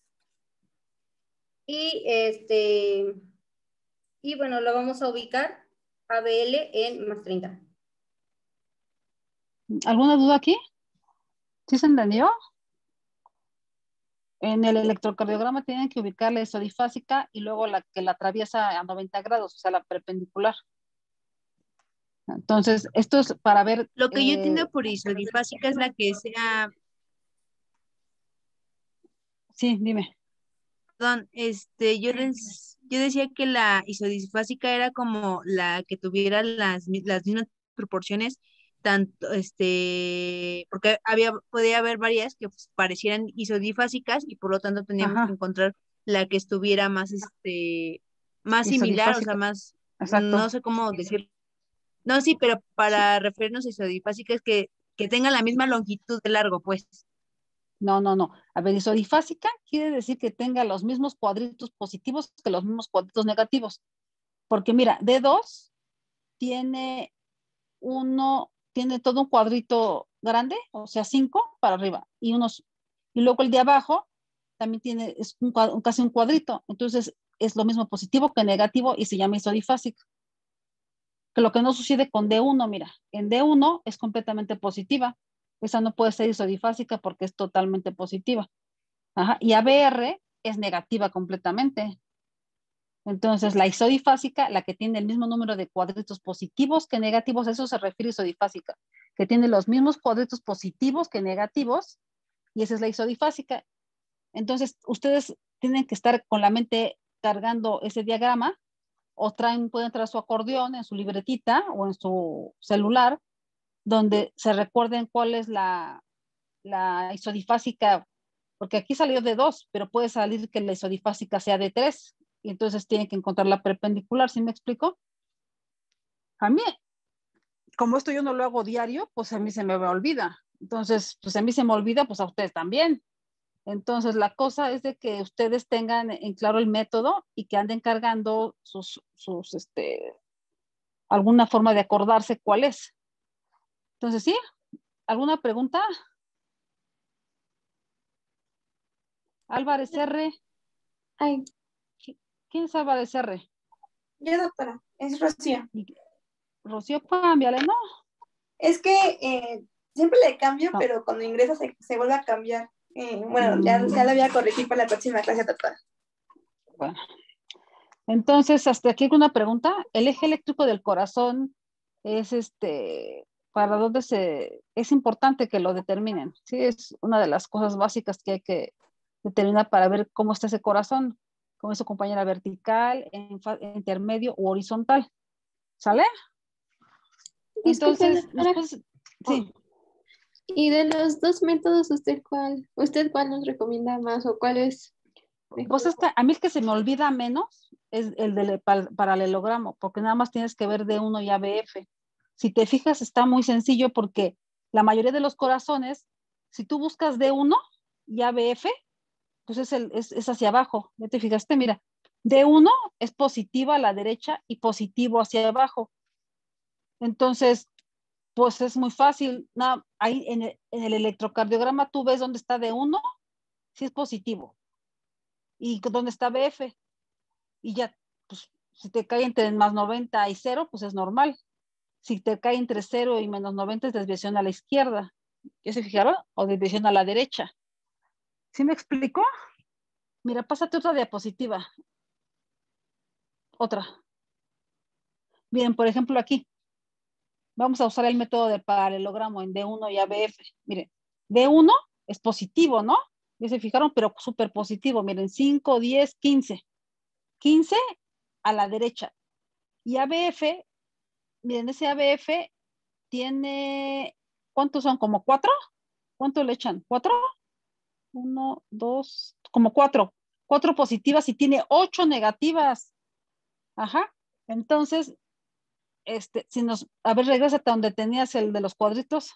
Y este, y bueno, lo vamos a ubicar A B L en más treinta. ¿Alguna duda aquí? ¿Sí se entendió? En el electrocardiograma tienen que ubicar la isodifásica y luego la que la atraviesa a noventa grados, o sea, la perpendicular. Entonces, esto es para ver... Lo que yo entiendo eh, por isodifásica es la que sea, sí, dime. perdón, este, yo, des- yo decía que la isodifásica era como la que tuviera las, mi- las mismas proporciones, tanto, este, porque había, podía haber varias que pues, parecieran isodifásicas y por lo tanto teníamos que Ajá, encontrar la que estuviera más, este, más similar, o sea, isodifásica, más, no exacto. sé cómo decir. No, sí, pero Sí. para referirnos a isodifásica es que, que tenga la misma longitud de largo, pues. No, no, no. A ver, isodifásica quiere decir que tenga los mismos cuadritos positivos que los mismos cuadritos negativos. Porque mira, D dos tiene uno, tiene todo un cuadrito grande, o sea, cinco para arriba, y unos, y luego el de abajo también tiene, es un, cuad- casi un cuadrito. Entonces, es lo mismo positivo que negativo y se llama isodifásica. Que lo que no sucede con D uno, mira, en D uno es completamente positiva. Esa no puede ser isodifásica porque es totalmente positiva. Ajá. Y A B R es negativa completamente. Entonces, la isodifásica, la que tiene el mismo número de cuadritos positivos que negativos, a eso se refiere isodifásica, que tiene los mismos cuadritos positivos que negativos, y esa es la isodifásica. Entonces, ustedes tienen que estar con la mente cargando ese diagrama, o traen, pueden traer su acordeón en su libretita o en su celular, donde se recuerden cuál es la, la isodifásica, porque aquí salió de dos, pero puede salir que la isodifásica sea de tres, y entonces tienen que encontrar la perpendicular, ¿sí me explico? A mí, como esto yo no lo hago diario, pues a mí se me olvida. Entonces, pues a mí se me olvida, pues a ustedes también. Entonces, la cosa es de que ustedes tengan en claro el método y que anden cargando sus, sus, este, alguna forma de acordarse cuál es. Entonces, ¿sí? ¿Alguna pregunta? Álvarez R. Ay, ¿Quién es Álvarez R? yo doctora, es Rocío. Rocío, cámbiale, ¿no? Es que eh, siempre le cambio, No. pero cuando ingresa se, se vuelve a cambiar. Eh, bueno, ya, ya lo voy a corregir para la próxima clase, doctora. Bueno. Entonces, hasta aquí una pregunta. El eje eléctrico del corazón es este, ¿para dónde se, es importante que lo determinen? Sí, es una de las cosas básicas que hay que determinar para ver cómo está ese corazón, cómo es su compañera vertical, en, intermedio u horizontal. ¿Sale? Disculpe, Entonces, doctora. después, sí. Y de los dos métodos, ¿usted cuál, usted cuál nos recomienda más o cuál es mejor? Pues es que a mí el que se me olvida menos es el del paralelogramo, porque nada más tienes que ver D uno y A B F. Si te fijas, está muy sencillo porque la mayoría de los corazones, si tú buscas D uno y A B F, pues es, el, es, es hacia abajo. ¿Ya te fijaste? Mira, D uno es positiva a la derecha y positivo hacia abajo. Entonces, Pues es muy fácil. No, ahí en el, en el electrocardiograma tú ves dónde está D uno, si es positivo, y dónde está B F. Y ya, pues si te cae entre más noventa y cero, pues es normal. Si te cae entre cero y menos noventa es desviación a la izquierda. ¿Ya se fijaron? O desviación a la derecha. ¿Sí me explicó? Mira, pásate otra diapositiva. Otra. Miren, por ejemplo, aquí. Vamos a usar el método del paralelogramo en D uno y A B F. Miren, D uno es positivo, ¿no? Ya se fijaron, pero súper positivo. Miren, cinco, diez, quince. quince a la derecha. Y A B F, miren, ese A B F tiene, ¿cuántos son? ¿Como cuatro? ¿Cuánto le echan? ¿Cuatro? Uno, dos, como cuatro. Cuatro positivas y tiene ocho negativas. Ajá. Entonces, este, si nos, a ver, regrésate a donde tenías el de los cuadritos.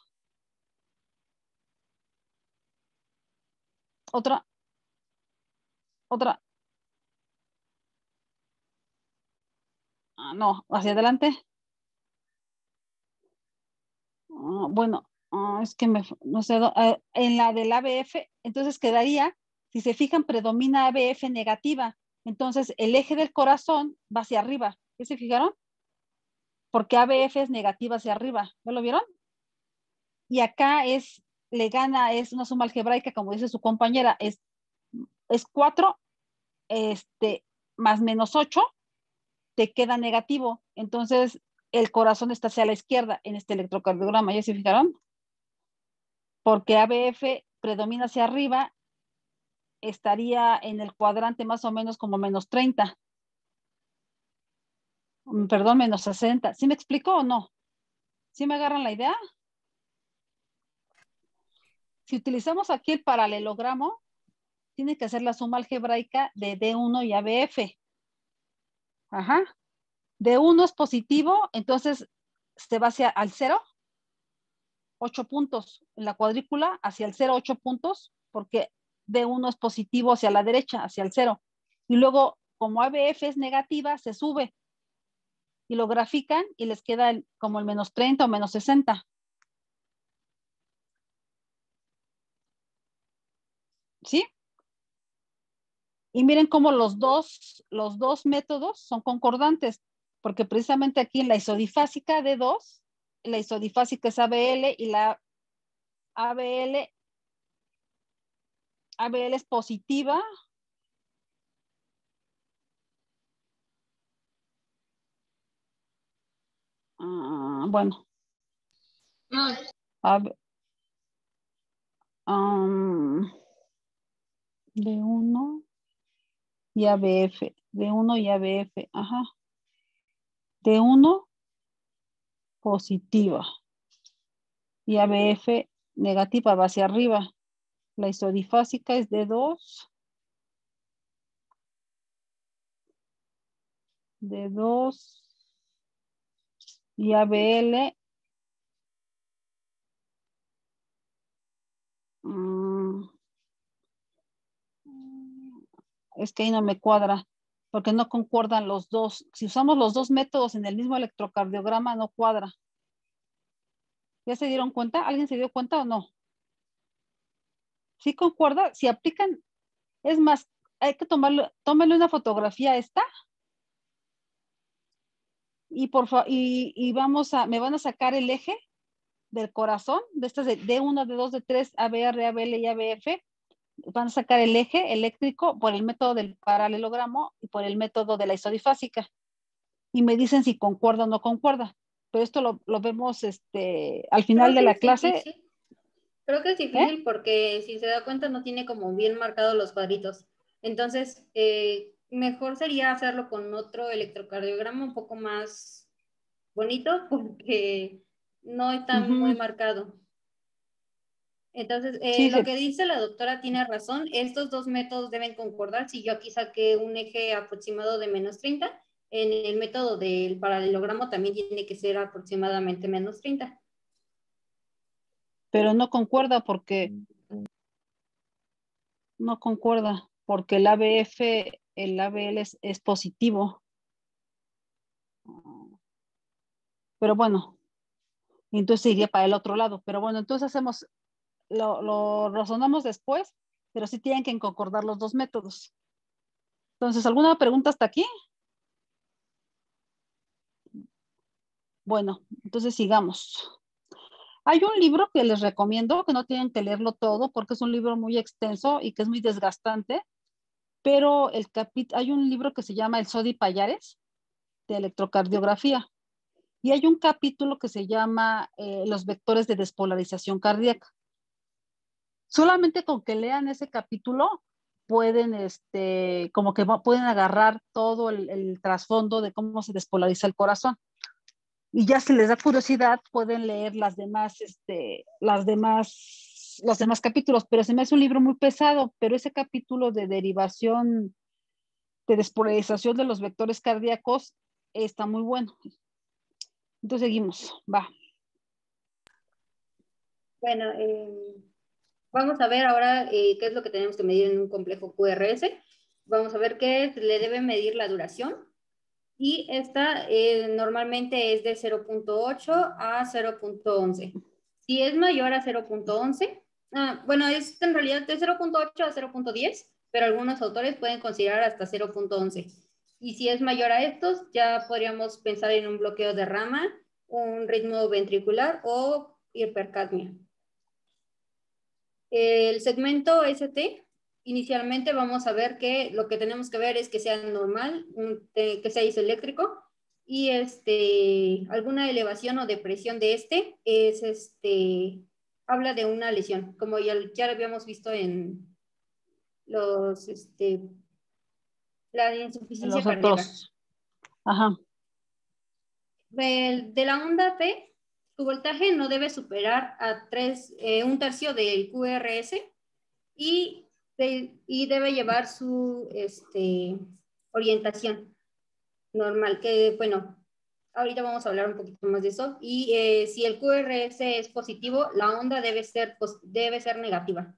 Otra, otra. Ah, no, hacia adelante. Ah, bueno, ah, es que me, no sé, ah, en la del A B F, entonces quedaría, si se fijan, predomina A B F negativa. Entonces, el eje del corazón va hacia arriba. ¿Ya se fijaron? Porque A B F es negativa hacia arriba. ¿Ya lo vieron? Y acá es, le gana, es una suma algebraica, como dice su compañera, es, es cuatro este, más menos ocho, te queda negativo. Entonces, el corazón está hacia la izquierda en este electrocardiograma. ¿Ya se fijaron? Porque A B F predomina hacia arriba, estaría en el cuadrante más o menos como menos treinta. Perdón, menos sesenta. ¿Sí me explico o no? ¿Sí me agarran la idea? Si utilizamos aquí el paralelogramo, tiene que hacer la suma algebraica de D uno y A B F. Ajá. D uno es positivo, entonces se va hacia al cero, ocho puntos. En la cuadrícula, hacia el cero, ocho puntos, porque D uno es positivo hacia la derecha, hacia el cero. Y luego, como A B F es negativa, se sube. Y lo grafican y les queda el, como el menos treinta o menos sesenta. ¿Sí? Y miren cómo los dos, los dos métodos son concordantes, porque precisamente aquí en la isodifásica D dos, la isodifásica es A B L y la A B L, A B L es positiva. Uh, bueno. A, um, D uno y A B F. D uno y A B F. Ajá. D uno positiva. Y A B F negativa, va hacia arriba. La isodifásica es D dos. D dos. Y A B L. Um, es que ahí no me cuadra, porque no concuerdan los dos. Si usamos los dos métodos en el mismo electrocardiograma, no cuadra. ¿Ya se dieron cuenta? ¿Alguien se dio cuenta o no? ¿Sí concuerda? Si aplican, es más, hay que tomarle, tómale una fotografía a esta. Y por favor, y, y vamos a, me van a sacar el eje del corazón, de estas de D uno, D dos, D tres, A B R, A B L y A B F. Van a sacar el eje eléctrico por el método del paralelogramo y por el método de la isodifásica. Y me dicen si concuerda o no concuerda. Pero esto lo, lo vemos este, al final de la clase. Difícil. Creo que es difícil ¿Eh? Porque si se da cuenta no tiene como bien marcados los cuadritos. Entonces, eh, mejor sería hacerlo con otro electrocardiograma un poco más bonito porque no está uh-huh. muy marcado. Entonces, eh, sí, lo sí. que dice la doctora tiene razón. Estos dos métodos deben concordar. Si yo aquí saqué un eje aproximado de menos treinta, en el método del paralelogramo también tiene que ser aproximadamente menos treinta. Pero no concuerda porque no concuerda porque el A B F, el A B L es, es positivo. Pero bueno, y entonces iría para el otro lado. Pero bueno, entonces hacemos, lo, lo razonamos después, pero sí tienen que concordar los dos métodos. Entonces, ¿alguna pregunta hasta aquí? Bueno, entonces sigamos. Hay un libro que les recomiendo, que no tienen que leerlo todo porque es un libro muy extenso y que es muy desgastante, pero el capit hay un libro que se llama El Sodi Pallares, de electrocardiografía, y hay un capítulo que se llama eh, Los vectores de despolarización cardíaca. Solamente con que lean ese capítulo pueden, este, como que pueden agarrar todo el, el trasfondo de cómo se despolariza el corazón. Y ya si les da curiosidad, pueden leer las demás, este, las demás, los demás capítulos, pero se me hace un libro muy pesado, pero ese capítulo de derivación, de despolarización de los vectores cardíacos, está muy bueno. Entonces seguimos, va. Bueno, eh, vamos a ver ahora eh, qué es lo que tenemos que medir en un complejo Q R S. Vamos a ver que le debe medir la duración. Y esta eh, normalmente es de cero punto ocho a cero punto once. Si es mayor a cero punto once, ah, bueno, es en realidad de cero punto ocho a cero punto diez, pero algunos autores pueden considerar hasta cero punto once. Y si es mayor a estos, ya podríamos pensar en un bloqueo de rama, un ritmo ventricular o hipercapnia. El segmento S T, inicialmente vamos a ver que lo que tenemos que ver es que sea normal, un, eh, que sea isoeléctrico, y este, alguna elevación o depresión de este, es este, habla de una lesión, como ya, ya lo habíamos visto en los, este, la insuficiencia Los cardíaca. otros. Ajá. De, de la onda P, su voltaje no debe superar a tres, eh, un tercio del Q R S, y, de, y debe llevar su este, orientación normal, que bueno, ahorita vamos a hablar un poquito más de eso. Y eh, si el Q R S es positivo, la onda debe ser, debe ser negativa.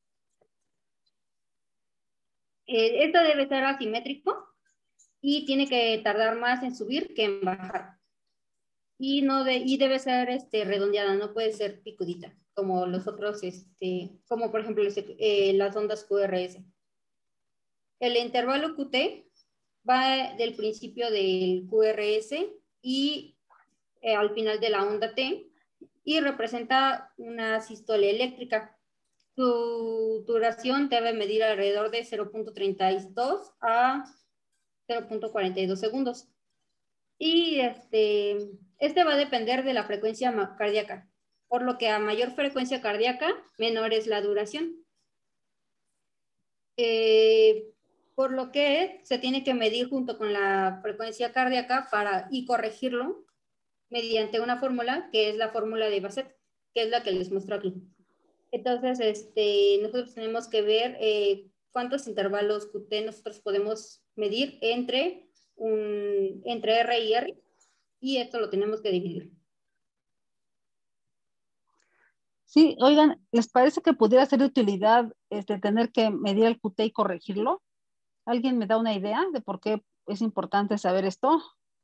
Eh, esto debe ser asimétrico y tiene que tardar más en subir que en bajar. Y, no de, y debe ser este, redondeada, no puede ser picudita, como los otros, este, como por ejemplo eh, las ondas Q R S. El intervalo Q T va del principio del Q R S y eh, al final de la onda T, y representa una sístole eléctrica. Su duración debe medir alrededor de cero punto treinta y dos a cero punto cuarenta y dos segundos. Y este, este va a depender de la frecuencia cardíaca, por lo que a mayor frecuencia cardíaca, menor es la duración. Eh, por lo que se tiene que medir junto con la frecuencia cardíaca para, y corregirlo mediante una fórmula, que es la fórmula de Bassett, que es la que les muestro aquí. Entonces, este, nosotros tenemos que ver eh, cuántos intervalos Q T nosotros podemos medir entre, un, entre R y R, y esto lo tenemos que dividir. Sí, oigan, ¿les parece que pudiera ser de utilidad este, tener que medir el Q T y corregirlo? ¿Alguien me da una idea de por qué es importante saber esto?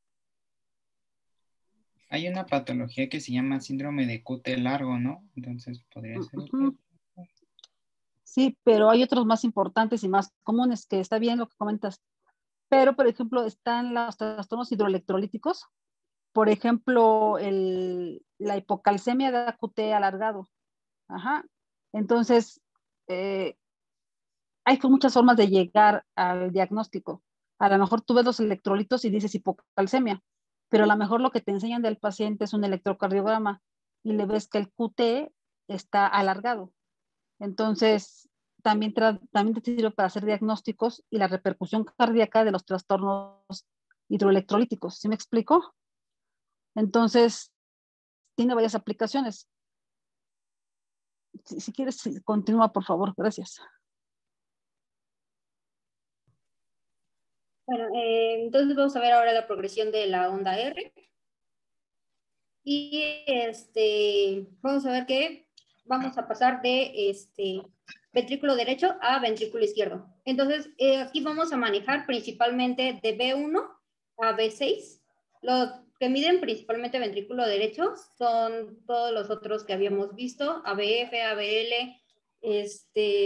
Hay una patología que se llama síndrome de Q T largo, ¿no? Entonces podría ser. Uh-huh. Sí, pero hay otros más importantes y más comunes, que está bien lo que comentas. Pero, por ejemplo, están los trastornos hidroelectrolíticos. Por ejemplo, el, la hipocalcemia da Q T alargado. Ajá. Entonces, eh, hay muchas formas de llegar al diagnóstico. A lo mejor tú ves los electrolitos y dices hipocalcemia, pero a lo mejor lo que te enseñan del paciente es un electrocardiograma y le ves que el Q T está alargado. Entonces, también, también te sirve para hacer diagnósticos y la repercusión cardíaca de los trastornos hidroelectrolíticos. ¿Sí me explico? Entonces, tiene varias aplicaciones. Si, si quieres, continúa, por favor. Gracias. Bueno, eh, entonces vamos a ver ahora la progresión de la onda R. Y este, vamos a ver que vamos a pasar de este, ventrículo derecho a ventrículo izquierdo. Entonces, eh, aquí vamos a manejar principalmente de B uno a B seis. Lo que miden principalmente ventrículo derecho son todos los otros que habíamos visto, A B F, A B L, este,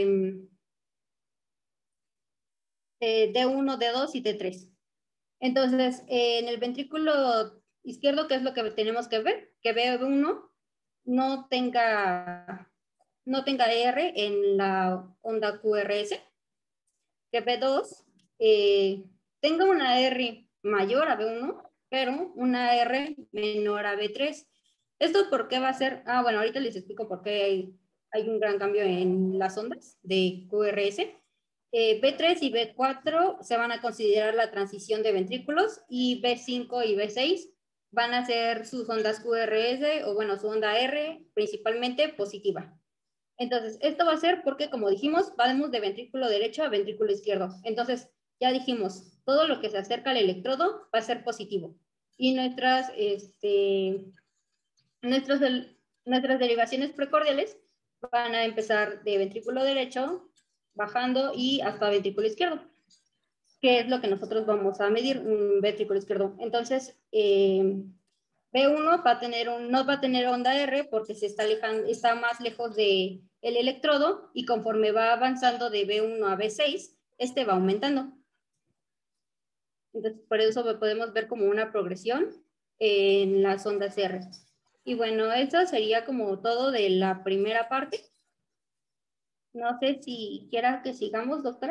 eh, D uno, D dos y D tres. Entonces, eh, en el ventrículo izquierdo, ¿qué es lo que tenemos que ver? Que B uno no tenga, no tenga R en la onda Q R S, que B dos eh, tenga una R mayor a B uno, pero una R menor a B tres. ¿Esto por qué va a ser? Ah, bueno, ahorita les explico por qué hay, hay un gran cambio en las ondas de Q R S. Eh, B tres y B cuatro se van a considerar la transición de ventrículos y B cinco y B seis van a ser sus ondas Q R S o bueno, su onda R principalmente positiva. Entonces, esto va a ser porque, como dijimos, vamos de ventrículo derecho a ventrículo izquierdo. Entonces, ya dijimos, todo lo que se acerca al electrodo va a ser positivo. Y nuestras, este, nuestros, nuestras derivaciones precordiales van a empezar de ventrículo derecho, bajando y hasta ventrículo izquierdo, que es lo que nosotros vamos a medir, un ventrículo izquierdo. Entonces, eh, B uno va a tener un, no va a tener onda R porque se está, alejando, está más lejos del electrodo y conforme va avanzando de B uno a B seis, este va aumentando. Entonces, por eso podemos ver como una progresión en las ondas R. Y bueno, eso sería como todo de la primera parte. No sé si quiera que sigamos, doctora.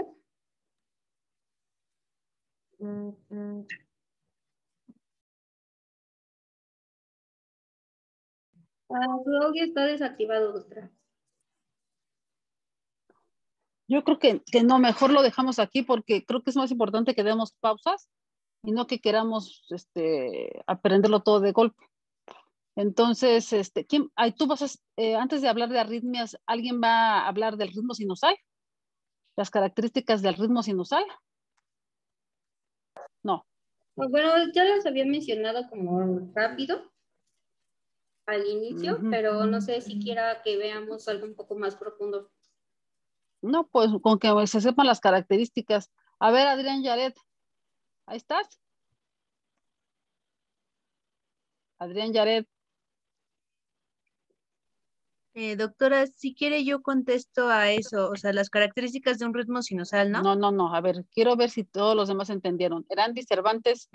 Mm, mm. Ah, su audio está desactivado, doctora. Yo creo que, que no, mejor lo dejamos aquí porque creo que es más importante que demos pausas y no que queramos este, aprenderlo todo de golpe. Entonces, este, ¿quién, ay, tú vas a, eh, antes de hablar de arritmias, ¿alguien va a hablar del ritmo sinusal? ¿Las características del ritmo sinusal? No. Bueno, ya las había mencionado como rápido al inicio, uh-huh. Pero no sé si quiera que veamos algo un poco más profundo. No, pues con que se sepan las características. A ver, Adrián Yaret, ¿ahí estás? Adrián Yaret. Eh, doctora, si quiere yo contesto a eso, o sea, las características de un ritmo sinusal, ¿no? No, no, no, a ver, quiero ver si todos los demás entendieron. Erandi Cervantes.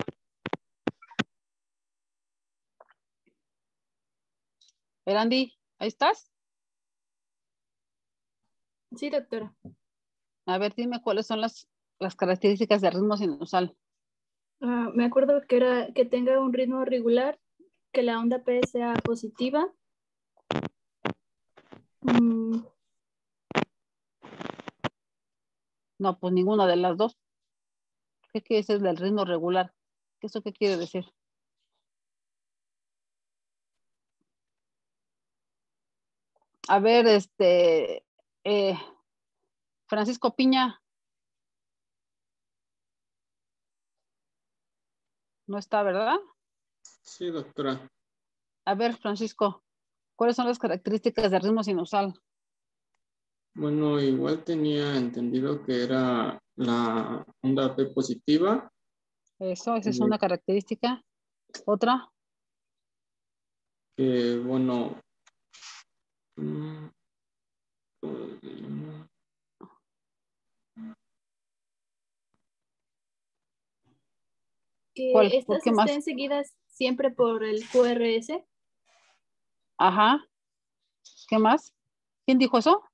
Erandi, ¿ahí estás? Sí, doctora. A ver, dime cuáles son las, las características del ritmo sinusal. Uh, me acuerdo que era que tenga un ritmo regular, que la onda P sea positiva. Mm. No, pues ninguna de las dos. ¿Qué quiere decir del ritmo regular? ¿Eso qué quiere decir? A ver, este, eh, Francisco Piña. No está, ¿verdad? Sí, doctora. A ver, Francisco, ¿cuáles son las características del ritmo sinusal? Bueno, igual tenía entendido que era la onda P positiva. Eso, esa es una característica. ¿Otra? Que, bueno... Mmm, que estas estén más? Seguidas siempre por el Q R S. Ajá. ¿Qué más? ¿Quién dijo eso?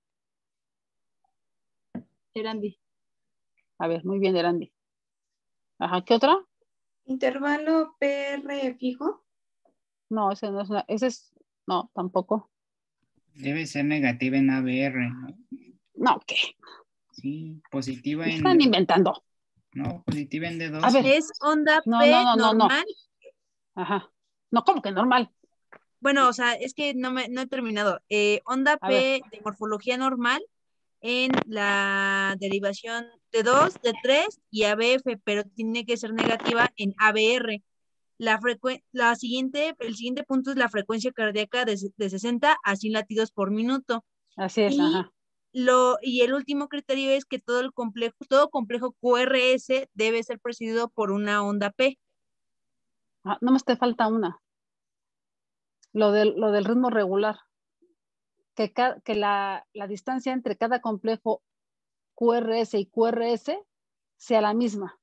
Erandi. A ver, muy bien, Erandi. Ajá, ¿qué otra? Intervalo P R fijo. No, ese no es una, ese es, no, tampoco. Debe ser negativa en A B R, ¿no? No, ¿qué? Sí, positiva en... Están inventando. No, positiva en D dos. A ver, es onda no, P no, no, normal. No. Ajá. No, ¿cómo que normal? Bueno, o sea, es que no, me, no he terminado. Eh, onda P de morfología normal en la derivación de dos, de tres y A B F, pero tiene que ser negativa en A B R. La, la siguiente, el siguiente punto es la frecuencia cardíaca de, de sesenta a cien latidos por minuto. Así es, y, ajá. Lo, y el último criterio es que todo el complejo, todo complejo Q R S debe ser presidido por una onda P. Ah, no más te falta una. Lo del, lo del ritmo regular. Que, ca, que la, la distancia entre cada complejo Q R S y Q R S sea la misma.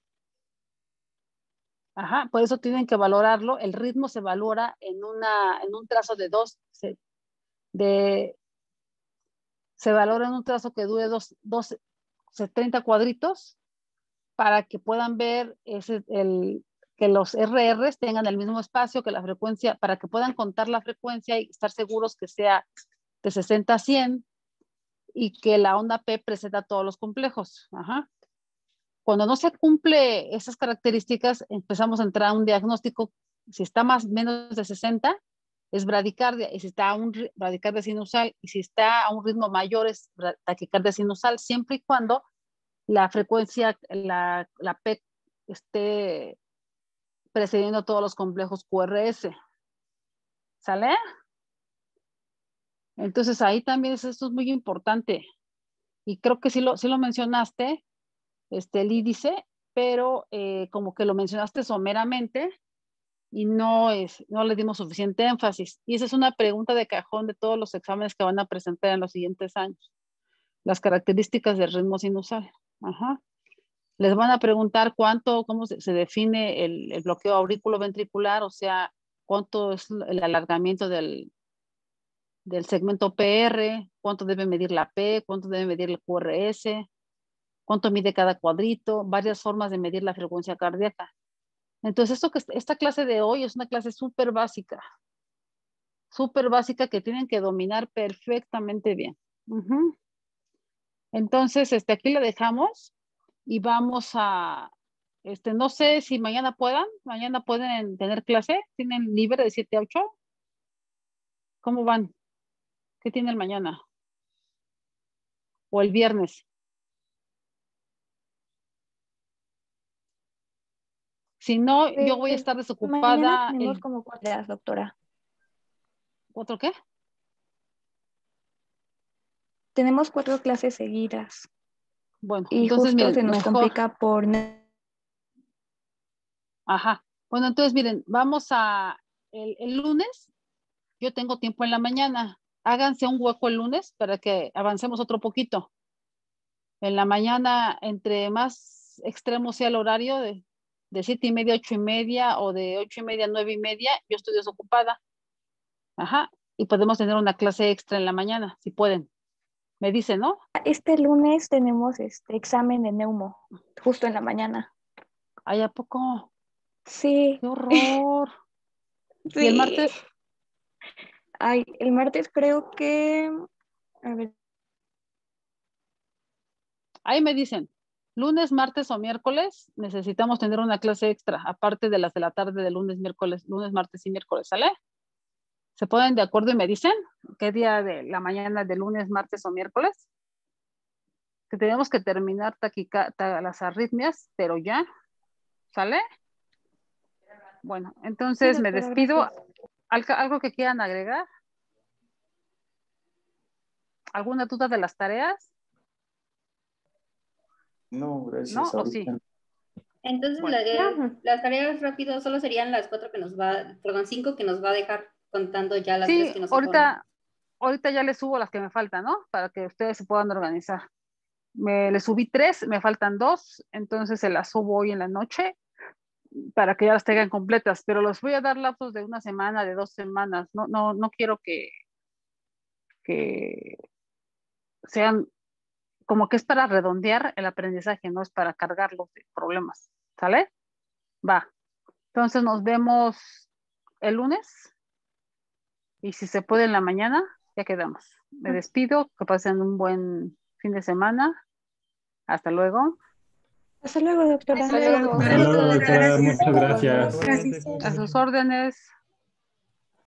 Ajá, por eso tienen que valorarlo. El ritmo se valora en, una, en un trazo de dos, se, de, se valora en un trazo que dure dos, dos, treinta cuadritos para que puedan ver ese, el, que los R Rs tengan el mismo espacio que la frecuencia, para que puedan contar la frecuencia y estar seguros que sea de sesenta a cien y que la onda P presenta todos los complejos. Ajá. Cuando no se cumple esas características, empezamos a entrar a un diagnóstico. Si está más menos de sesenta, es bradicardia. Y si está a un bradicardia sinusal, y si está a un ritmo mayor, es taquicardia sinusal, siempre y cuando la frecuencia, la, la P esté precediendo todos los complejos Q R S. ¿Sale? Entonces ahí también es, esto es muy importante. Y creo que sí lo, sí lo mencionaste, este, el índice, pero eh, como que lo mencionaste someramente y no, es, no le dimos suficiente énfasis. Y esa es una pregunta de cajón de todos los exámenes que van a presentar en los siguientes años. Las características del ritmo sinusal. Ajá. Les van a preguntar cuánto, cómo se, se define el, el bloqueo aurículo-ventricular, o sea, cuánto es el alargamiento del, del segmento P R, cuánto debe medir la P, cuánto debe medir el Q R S, cuánto mide cada cuadrito, varias formas de medir la frecuencia cardíaca. Entonces, esto que, esta clase de hoy es una clase súper básica, súper básica que tienen que dominar perfectamente bien. Uh-huh. Entonces, este, aquí la dejamos y vamos a, este, no sé si mañana puedan, mañana pueden tener clase, tienen libre de siete a ocho. ¿Cómo van? ¿Qué tienen mañana? O el viernes. Si no, eh, yo voy a estar desocupada. Mañana tenemos el... como cuatro días, doctora. ¿Otro qué? Tenemos cuatro clases seguidas. Bueno, y entonces justo miren, se nos mejor... complica por... Ajá. Bueno, entonces miren, vamos a... El, el lunes, yo tengo tiempo en la mañana. Háganse un hueco el lunes para que avancemos otro poquito. En la mañana, entre más extremo sea el horario, de, de siete y media a ocho y media, o de ocho y media a nueve y media, yo estoy desocupada. Ajá. Y podemos tener una clase extra en la mañana, si pueden. Me dicen, ¿no? Este lunes tenemos este examen de neumo, justo en la mañana. ¿Ay, a poco? Sí. ¡Qué horror! Sí. ¿Y el martes? Ay, el martes creo que... A ver. Ahí me dicen, lunes, martes o miércoles necesitamos tener una clase extra, aparte de las de la tarde de lunes, miércoles, lunes, martes y miércoles, ¿sale? ¿Se ponen de acuerdo y me dicen qué día de la mañana de lunes, martes o miércoles? Que tenemos que terminar taquica, ta, las arritmias, pero ya, ¿sale? Bueno, entonces sí, me despido. ¿Algo, ¿Algo que quieran agregar? ¿Alguna duda de las tareas? No, gracias. ¿No? ¿O sí? Entonces, bueno. la, eh, las tareas rápido solo serían las cuatro que nos va, perdón, cinco que nos va a dejar contando ya las sí, tres que nos ahorita, ahorita ya les subo las que me faltan, ¿no? Para que ustedes se puedan organizar. Me les subí tres, me faltan dos, entonces se las subo hoy en la noche para que ya las tengan completas, pero los voy a dar lapsos de una semana, de dos semanas. No, no, no quiero que, que sean como que es para redondear el aprendizaje, no es para cargarlos de problemas. ¿Sale? Va. Entonces nos vemos el lunes y si se puede en la mañana, ya quedamos. Me despido, que pasen un buen fin de semana. Hasta luego. Hasta luego, doctora. Hasta luego, Hasta luego, doctora. Muchas gracias. A sus órdenes.